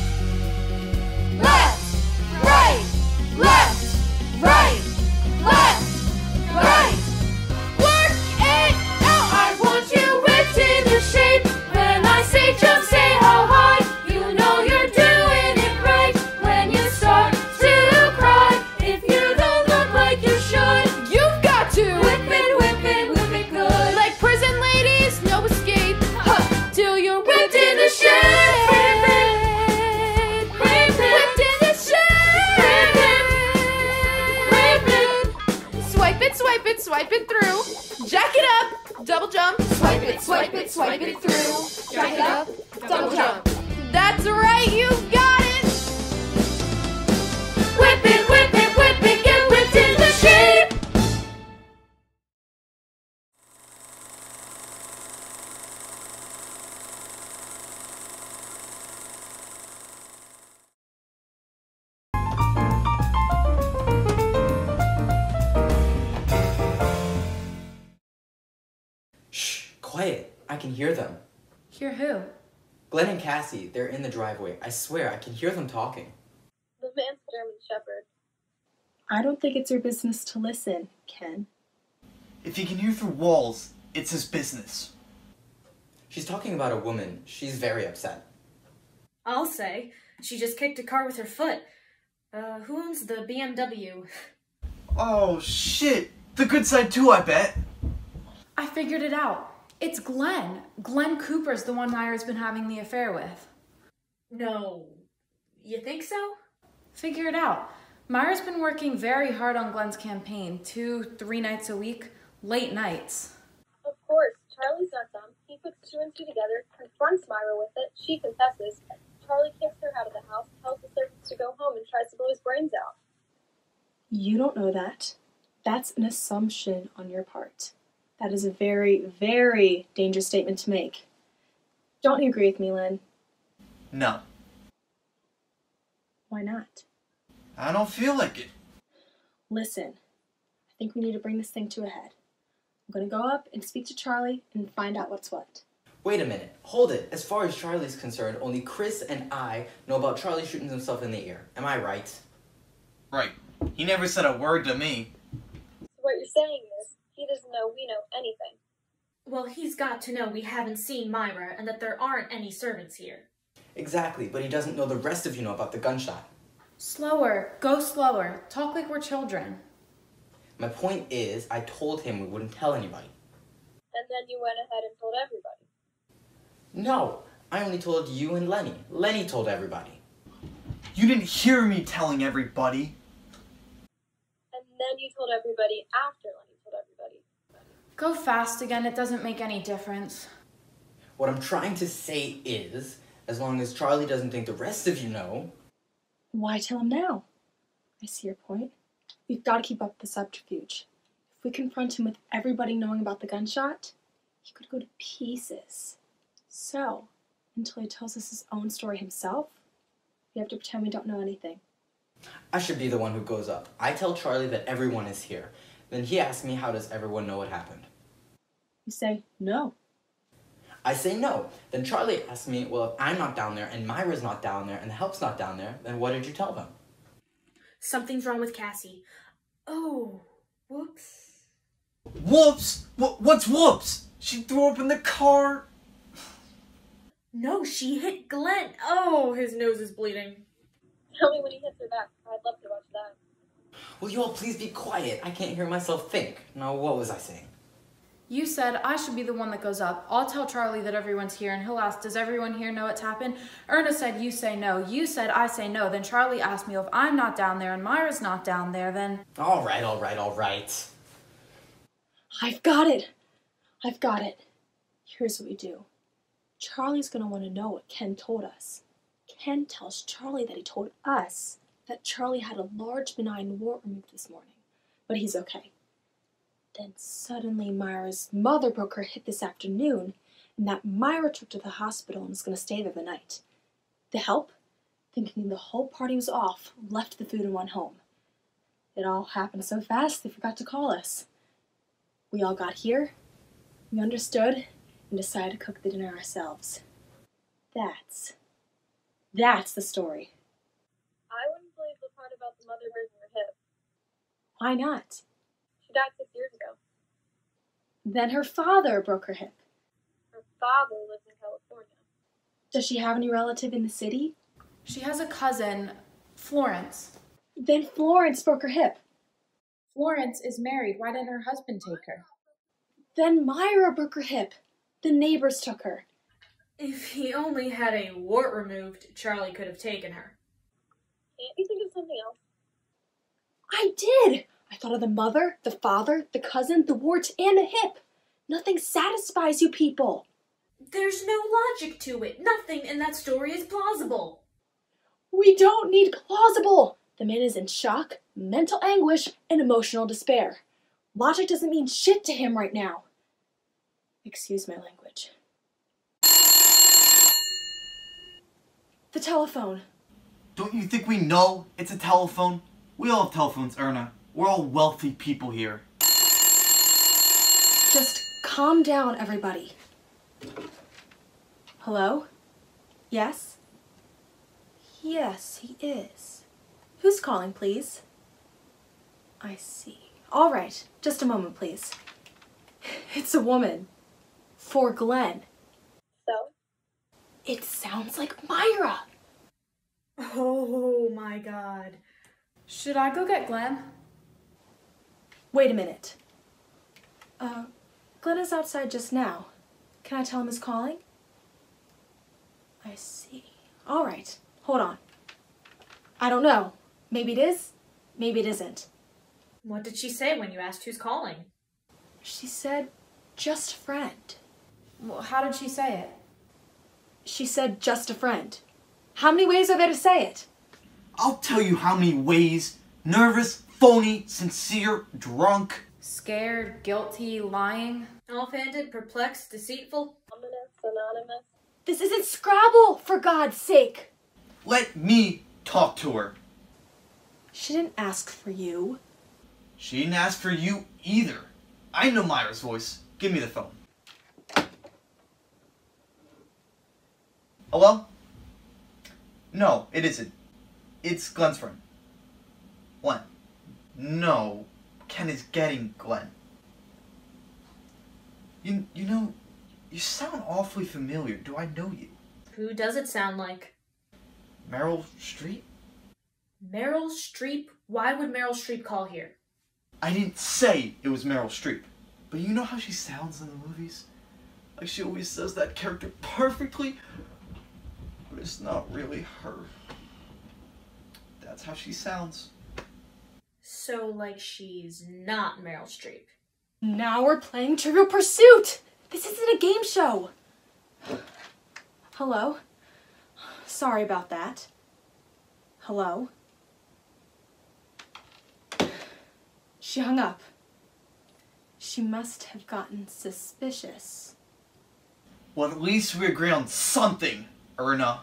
Left, right, left, right, left, right. Work it out. I want you whipped into shape. When I say jump, say how high. You know you're doing it right. When you start to cry, if you don't look like you should, you've got to whip it good. Like prison ladies, no escape. Huh. Till you're whipped into shape. Whipped into shape. Swipe it, swipe it, swipe it through. Jack it up, double jump. Swipe it, swipe it, swipe it through. Jack it up, double jump. That's right, you got it. Whip it, get whipped into shape. Shh, quiet. I can hear them. Hear who? Glenn and Cassie, they're in the driveway. I swear, I can hear them talking. The man's German Shepherd. I don't think it's your business to listen, Ken. If he can hear through walls, it's his business. She's talking about a woman. She's very upset. I'll say. She just kicked a car with her foot. Who owns the BMW? Oh, shit. The good side too, I bet. I figured it out. It's Glenn. Glenn Cooper's the one Myra's been having the affair with. No. You think so? Figure it out. Myra's been working very hard on Glenn's campaign, 2-3 nights a week, late nights. Of course, Charlie's not dumb. He puts 2 and 2 together, confronts Myra with it, she confesses. Charlie kicks her out of the house, tells the servants to go home, and tries to blow his brains out. You don't know that. That's an assumption on your part. That is a very, very dangerous statement to make. Don't you agree with me, Len? No. Why not? I don't feel like it. Listen, I think we need to bring this thing to a head. I'm gonna go up and speak to Charlie and find out what's what. Wait a minute. Hold it. As far as Charlie's concerned, only Chris and I know about Charlie shooting himself in the ear. Am I right? Right. He never said a word to me. So what you're saying is, he doesn't know we know anything. Well, he's got to know we haven't seen Myra and that there aren't any servants here. Exactly, but he doesn't know the rest of you know about the gunshot. Slower. Go slower. Talk like we're children. My point is, I told him we wouldn't tell anybody. And then you went ahead and told everybody. No, I only told you and Lenny. Lenny told everybody. You didn't hear me telling everybody. And then you told everybody after Lenny told everybody. Go fast again. It doesn't make any difference. What I'm trying to say is, as long as Charlie doesn't think the rest of you know... Why tell him now? I see your point. We've got to keep up the subterfuge. If we confront him with everybody knowing about the gunshot, he could go to pieces. So, until he tells us his own story himself, we have to pretend we don't know anything. I should be the one who goes up. I tell Charlie that everyone is here. Then he asks me, how does everyone know what happened? You say, no. I say no. Then Charlie asks me, well, if I'm not down there and Myra's not down there and the help's not down there, then what did you tell them? Something's wrong with Cassie. Oh, whoops. Whoops? What's whoops? She threw up in the car. No, she hit Glenn. Oh, his nose is bleeding. Tell me when he hits her back. I'd love to watch that. Will you all please be quiet? I can't hear myself think. Now, what was I saying? You said I should be the one that goes up. I'll tell Charlie that everyone's here, and he'll ask, does everyone here know what's happened? Erna said you say no. You said I say no. Then Charlie asked me if I'm not down there and Myra's not down there, then... All right. I've got it. Here's what we do. Charlie's gonna want to know what Ken told us. Ken tells Charlie that he told us that Charlie had a large benign wart removed this morning, but he's okay. Then suddenly Myra's mother broke her hip this afternoon, and that Myra took to the hospital and was going to stay there the night. The help, thinking the whole party was off, left the food and went home. It all happened so fast they forgot to call us. We all got here, we understood, and decided to cook the dinner ourselves. That's the story. I wouldn't believe the part about the mother breaking her hip. Why not? She died 6 years ago. Then her father broke her hip. Her father lives in California. Does she have any relative in the city? She has a cousin, Florence. Then Florence broke her hip. Florence is married. Why didn't her husband take her? Then Myra broke her hip. The neighbors took her. If he only had a wart removed, Charlie could have taken her. Can't you think of something else? I did! I thought of the mother, the father, the cousin, the wart, and the hip. Nothing satisfies you people. There's no logic to it. Nothing in that story is plausible. We don't need plausible. The man is in shock, mental anguish, and emotional despair. Logic doesn't mean shit to him right now. Excuse my language. The telephone. Don't you think we know it's a telephone? We all have telephones, Erna. We're all wealthy people here. Just calm down, everybody. Hello? Yes? Yes, he is. Who's calling, please? I see. All right, just a moment, please. It's a woman. For Glenn. So? It sounds like Myra. Oh my god. Should I go get Glenn? Wait a minute. Glenn is outside just now. Can I tell him he's calling? I see. All right, hold on. I don't know. Maybe it is, maybe it isn't. What did she say when you asked who's calling? She said, just a friend. Well, how did she say it? She said, just a friend. How many ways are there to say it? I'll tell you how many ways. Nervous, phony, sincere, drunk. Scared, guilty, lying. Offhanded, perplexed, deceitful. Ominous, anonymous. This isn't Scrabble, for God's sake. Let me talk to her. She didn't ask for you. She didn't ask for you either. I know Myra's voice. Give me the phone. Hello? No, it isn't. It's Glenn's friend. Glenn. No, Ken is getting Glenn. You know, you sound awfully familiar. Do I know you? Who does it sound like? Meryl Streep? Meryl Streep? Why would Meryl Streep call here? I didn't say it was Meryl Streep. But you know how she sounds in the movies? Like she always says that character perfectly, but it's not really her. That's how she sounds. So, like, she's not Meryl Streep. Now we're playing Trivial Pursuit! This isn't a game show! Hello? Sorry about that. Hello? She hung up. She must have gotten suspicious. Well, at least we agree on something, Erna.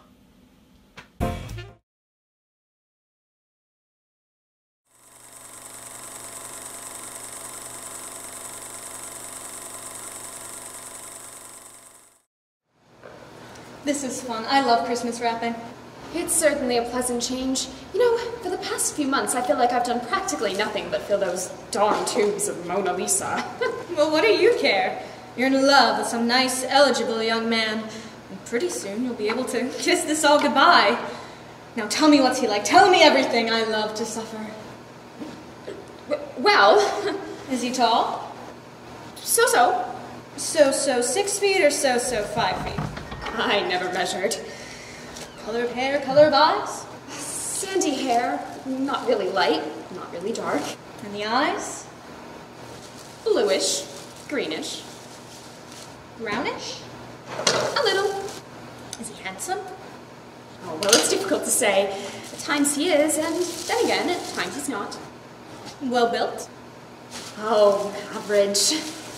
This is fun. I love Christmas wrapping. It's certainly a pleasant change. You know, for the past few months, I feel like I've done practically nothing but fill those darn tubes of Mona Lisa. Well, what do you care? You're in love with some nice, eligible young man. And pretty soon you'll be able to kiss this all goodbye. Now tell me what's he like. Tell me everything. I love to suffer. Well... Is he tall? So-so. So-so 6 feet or so-so 5 feet? I never measured. Color of hair, color of eyes? Sandy hair. Not really light, not really dark. And the eyes? Bluish, greenish. Brownish? A little. Is he handsome? Oh, well, it's difficult to say. At times he is, and then again, at times he's not. Well built? Oh, average.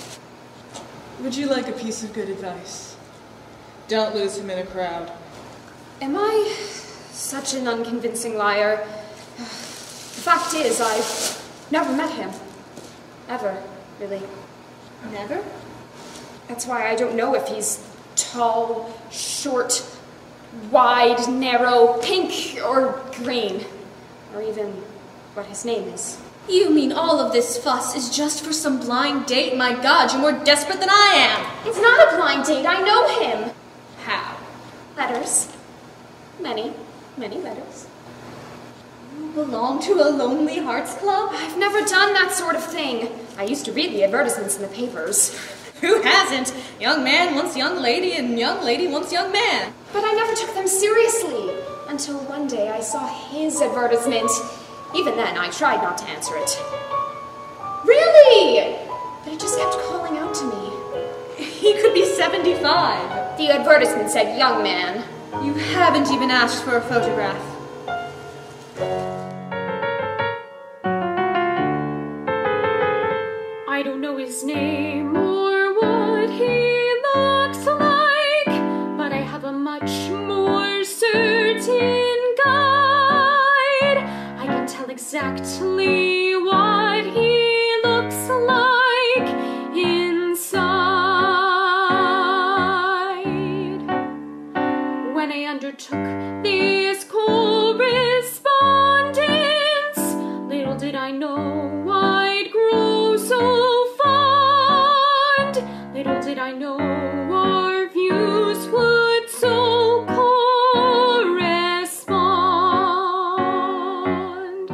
Would you like a piece of good advice? Don't lose him in a crowd. Am I such an unconvincing liar? The fact is, I've never met him. Ever, really. Never? That's why I don't know if he's tall, short, wide, narrow, pink, or green. Or even what his name is. You mean all of this fuss is just for some blind date? My God, you're more desperate than I am. It's not a blind date. I know him. How? Letters. Many, many letters. You belong to a Lonely Hearts Club? I've never done that sort of thing. I used to read the advertisements in the papers. Who hasn't? Young man wants young lady and young lady wants young man. But I never took them seriously. Until one day I saw his advertisement. Even then, I tried not to answer it. Really? But it just kept calling out to me. He could be 75. The advertisement said young man. You haven't even asked for a photograph. I don't know his name or what he looks like, but I have a much more certain guide. I can tell exactly what he looks like inside. When I undertook this correspondence, little did I know I'd grow so fond. Little did I know our views would so correspond.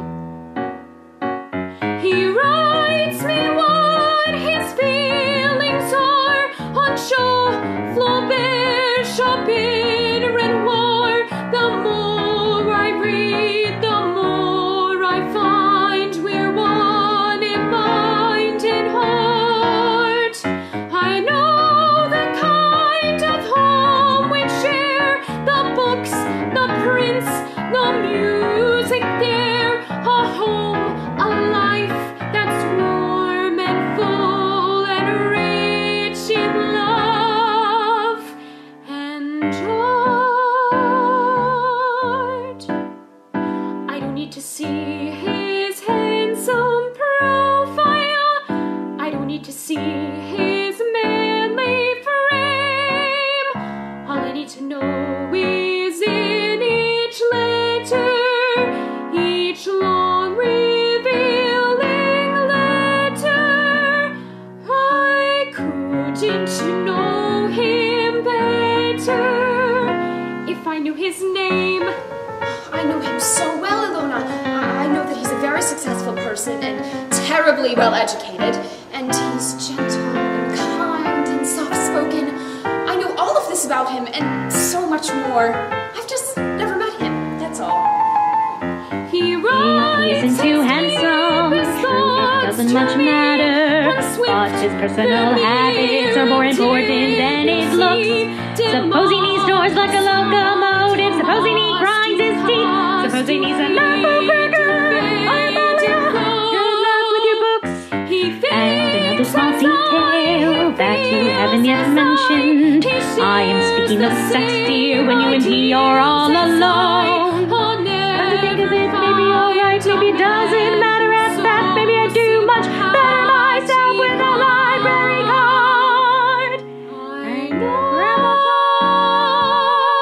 He writes me what his feelings are on Shaw, Flaubert, Chopin, Renoir. The more I read, the more I find we're one in mind and heart. I know the kind of home we share, the books, the prints, the music there, a home, a life that's warm and full and rich in love and art. I don't need to see his handsome profile. I don't need to see his manly frame. All I need to know is in each letter, each long revealing letter. I couldn't know him better if I knew his name. I know him so well, Ilona. I know that he's a very successful person and terribly well educated. And he's gentle and kind and soft-spoken. I know all of this about him and so much more. I've just never met him, that's all. He isn't too handsome, true, it doesn't much matter. But his personal habits are more important than his looks. Supposing he snores like a locomotive, supposing he grinds his teeth, supposing he's a knuckle-cracker. Good luck with your books. And another small detail that you haven't yet mentioned. I am speaking of sex, dear, when you and he are all alone. Come to think of it, maybe alright, maybe it doesn't matter at that. Maybe I do much better myself with a library card. And grandma.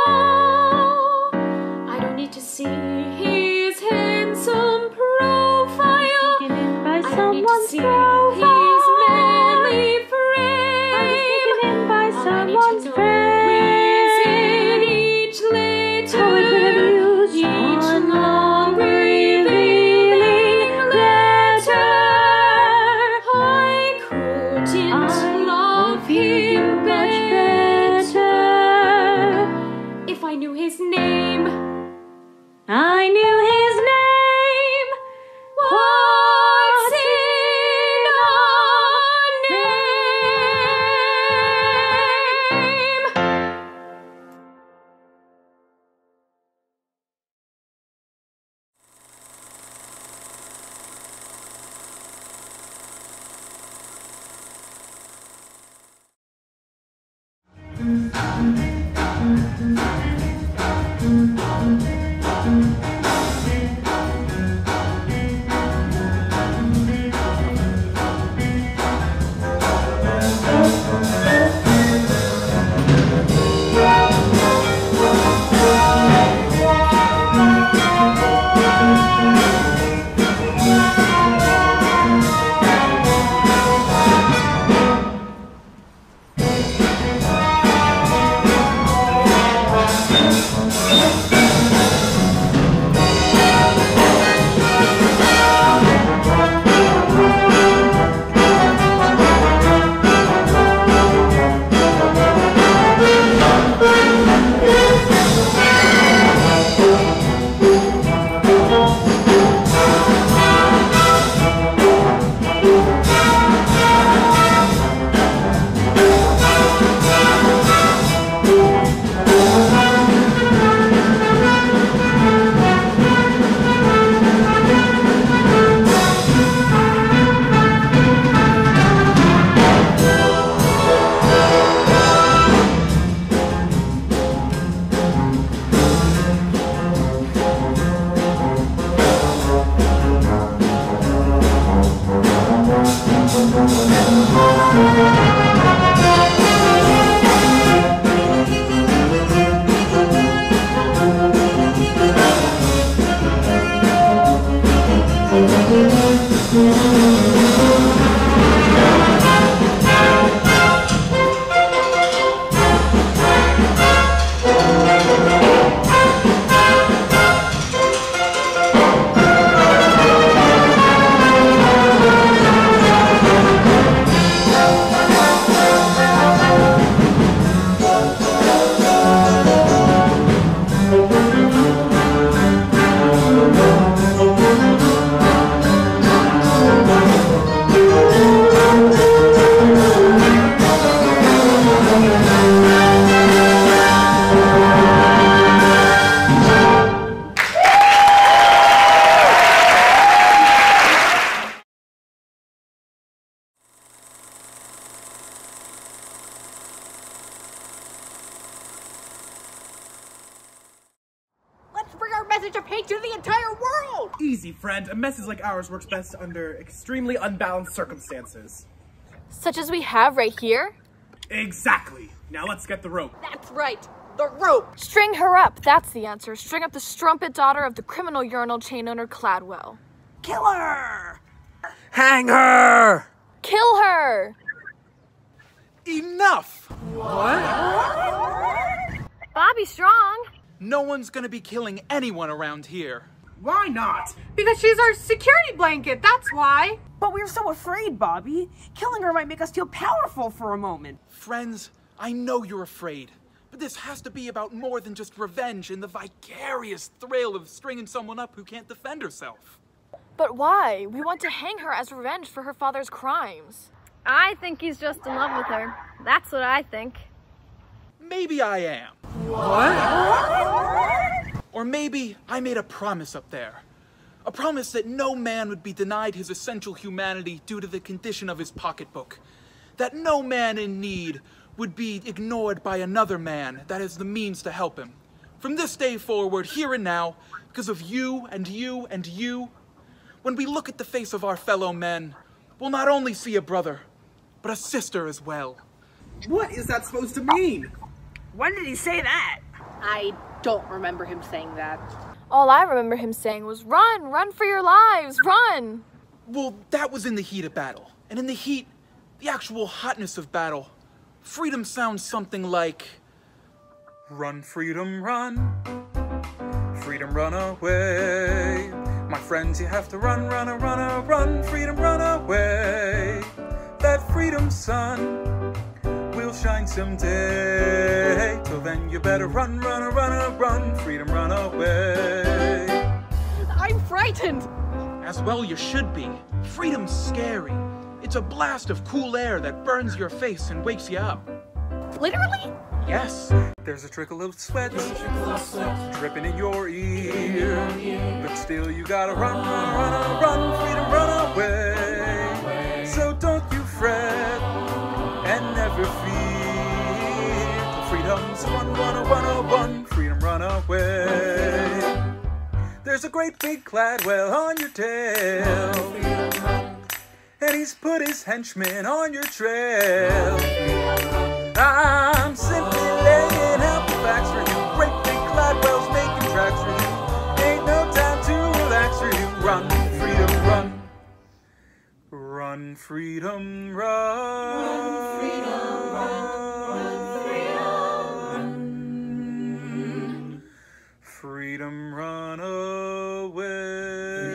message to paint to the entire world! Easy, friend. A message like ours works best under extremely unbalanced circumstances. Such as we have right here? Exactly. Now let's get the rope. That's right. The rope! String her up, that's the answer. String up the strumpet daughter of the criminal urinal chain owner Cladwell. Kill her! Hang her! Kill her! Enough! What? Bobby Strong! No one's gonna be killing anyone around here. Why not? Because she's our security blanket, that's why. But we're so afraid, Bobby. Killing her might make us feel powerful for a moment. Friends, I know you're afraid, but this has to be about more than just revenge and the vicarious thrill of stringing someone up who can't defend herself. But why? We want to hang her as revenge for her father's crimes. I think he's just in love with her. That's what I think. Maybe I am. What? Or maybe I made a promise up there. A promise that no man would be denied his essential humanity due to the condition of his pocketbook. That no man in need would be ignored by another man that has the means to help him. From this day forward, here and now, because of you and you and you, when we look at the face of our fellow men, we'll not only see a brother, but a sister as well. What is that supposed to mean? When did he say that? I don't remember him saying that. All I remember him saying was, run, run for your lives, run! Well, that was in the heat of battle. And in the heat, the actual hotness of battle, freedom sounds something like, run, freedom, run. Freedom, run away. My friends, you have to run, run, run, run. Freedom, run away. That freedom sun will shine someday. Till then, you better run, run, run, run. Freedom, run away. I'm frightened. As well you should be. Freedom's scary. It's a blast of cool air that burns your face and wakes you up. Literally? Yes. There's a trickle of sweat dripping in your ear. But still you gotta run, run, run, run. Freedom, run away. So don't you fret and never fear. Freedom's run, run, run, run. Freedom, run away. There's a great big Cladwell on your tail, and he's put his henchmen on your trail. I'm simply laying out the facts for you. Great big Cladwell's making tracks for you. Ain't no time to relax for you. Run, freedom, run. Run, freedom, run. Run, freedom, run. Run, freedom, run. Freedom, run away.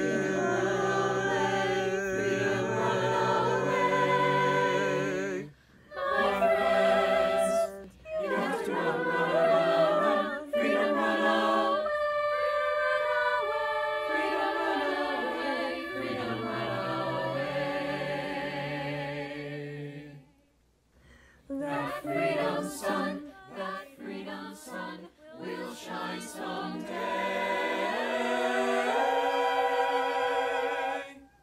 That freedom sun will shine someday.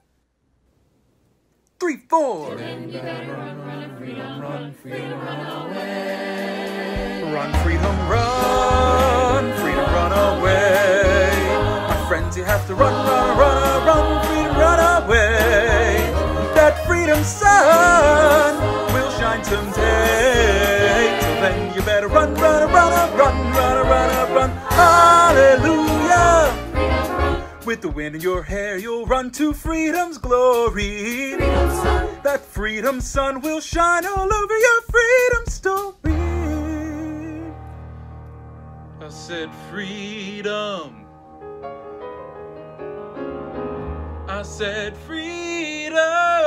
3, 4. Then you better run, freedom, run away. Run, freedom, run. Freedom, run away. My friends, you have to run, run, run, run. Freedom, run away. That freedom sun will shine someday. Till then, you better run, run, run, run, run, run, run. Hallelujah. With the wind in your hair, you'll run to freedom's glory. That freedom sun will shine all over your freedom story. I said freedom. I said freedom.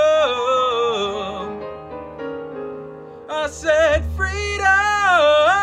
I said freedom.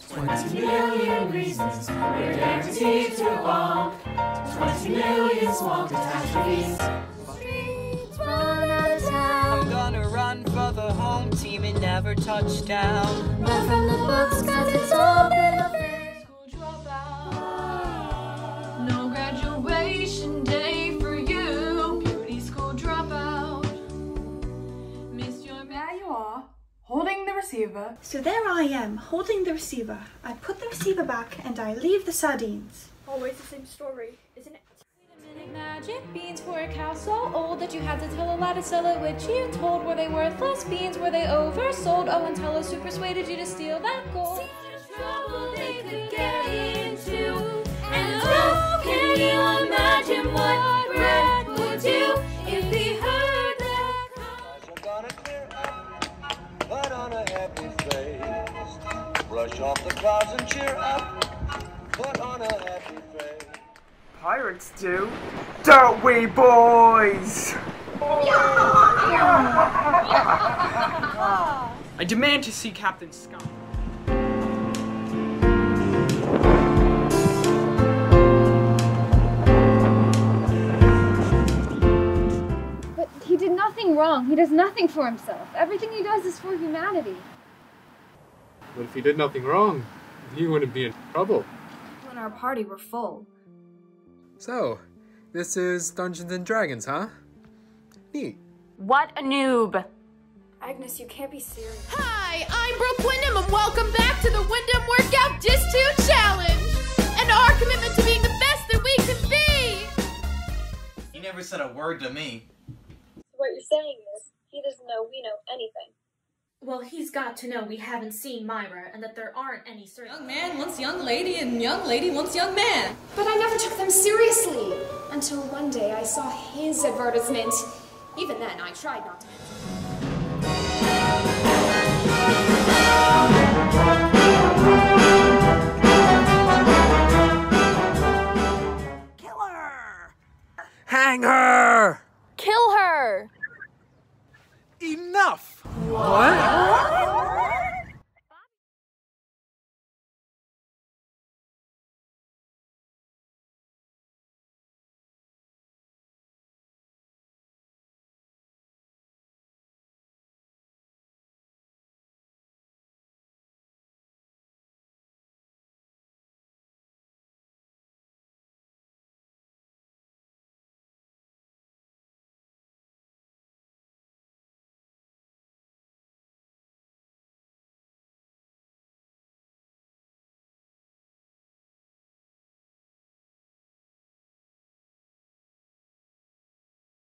20 million reasons we're guaranteed to bomb. 20 million small catastrophes. Streets run out of town. I'm gonna run for the home team and never touch down. Run from the books 'cause it's all been a fake. School dropout. No graduation day for you. Beauty school dropout. Missed your There you are, holding the receiver. So there I am, holding the receiver. I put the receiver back and I leave the sardines. Always the same story, isn't it? Magic beans for a cow so old that you had to tell a lie to sell it, which you told were they worthless beans, were they oversold? Oh, and tell us who persuaded you to steal that gold. See the trouble they could get into, and oh, can you imagine what Brett would do if he heard that? I'm gonna clear up, put on a happy face, brush off the clouds and cheer up, put on a happy face. Pirates do, don't we, boys? I demand to see Captain Scott. But he did nothing wrong. He does nothing for himself. Everything he does is for humanity. But if he did nothing wrong, he wouldn't be in trouble. When our party were full. So, this is Dungeons and Dragons, huh? Neat. What a noob! Agnes, you can't be serious. Hi, I'm Brooke Wyndham, and welcome back to the Wyndham Workout Just 2 Challenge, and our commitment to being the best that we can be. He never said a word to me. So what you're saying is, he doesn't know we know anything. Well, he's got to know we haven't seen Myra and that there aren't any certain... Young man wants young lady and young lady wants young man. But I never took them seriously until one day I saw his advertisement. Even then, I tried not to. Kill her! Hang her! Kill her! Enough! What?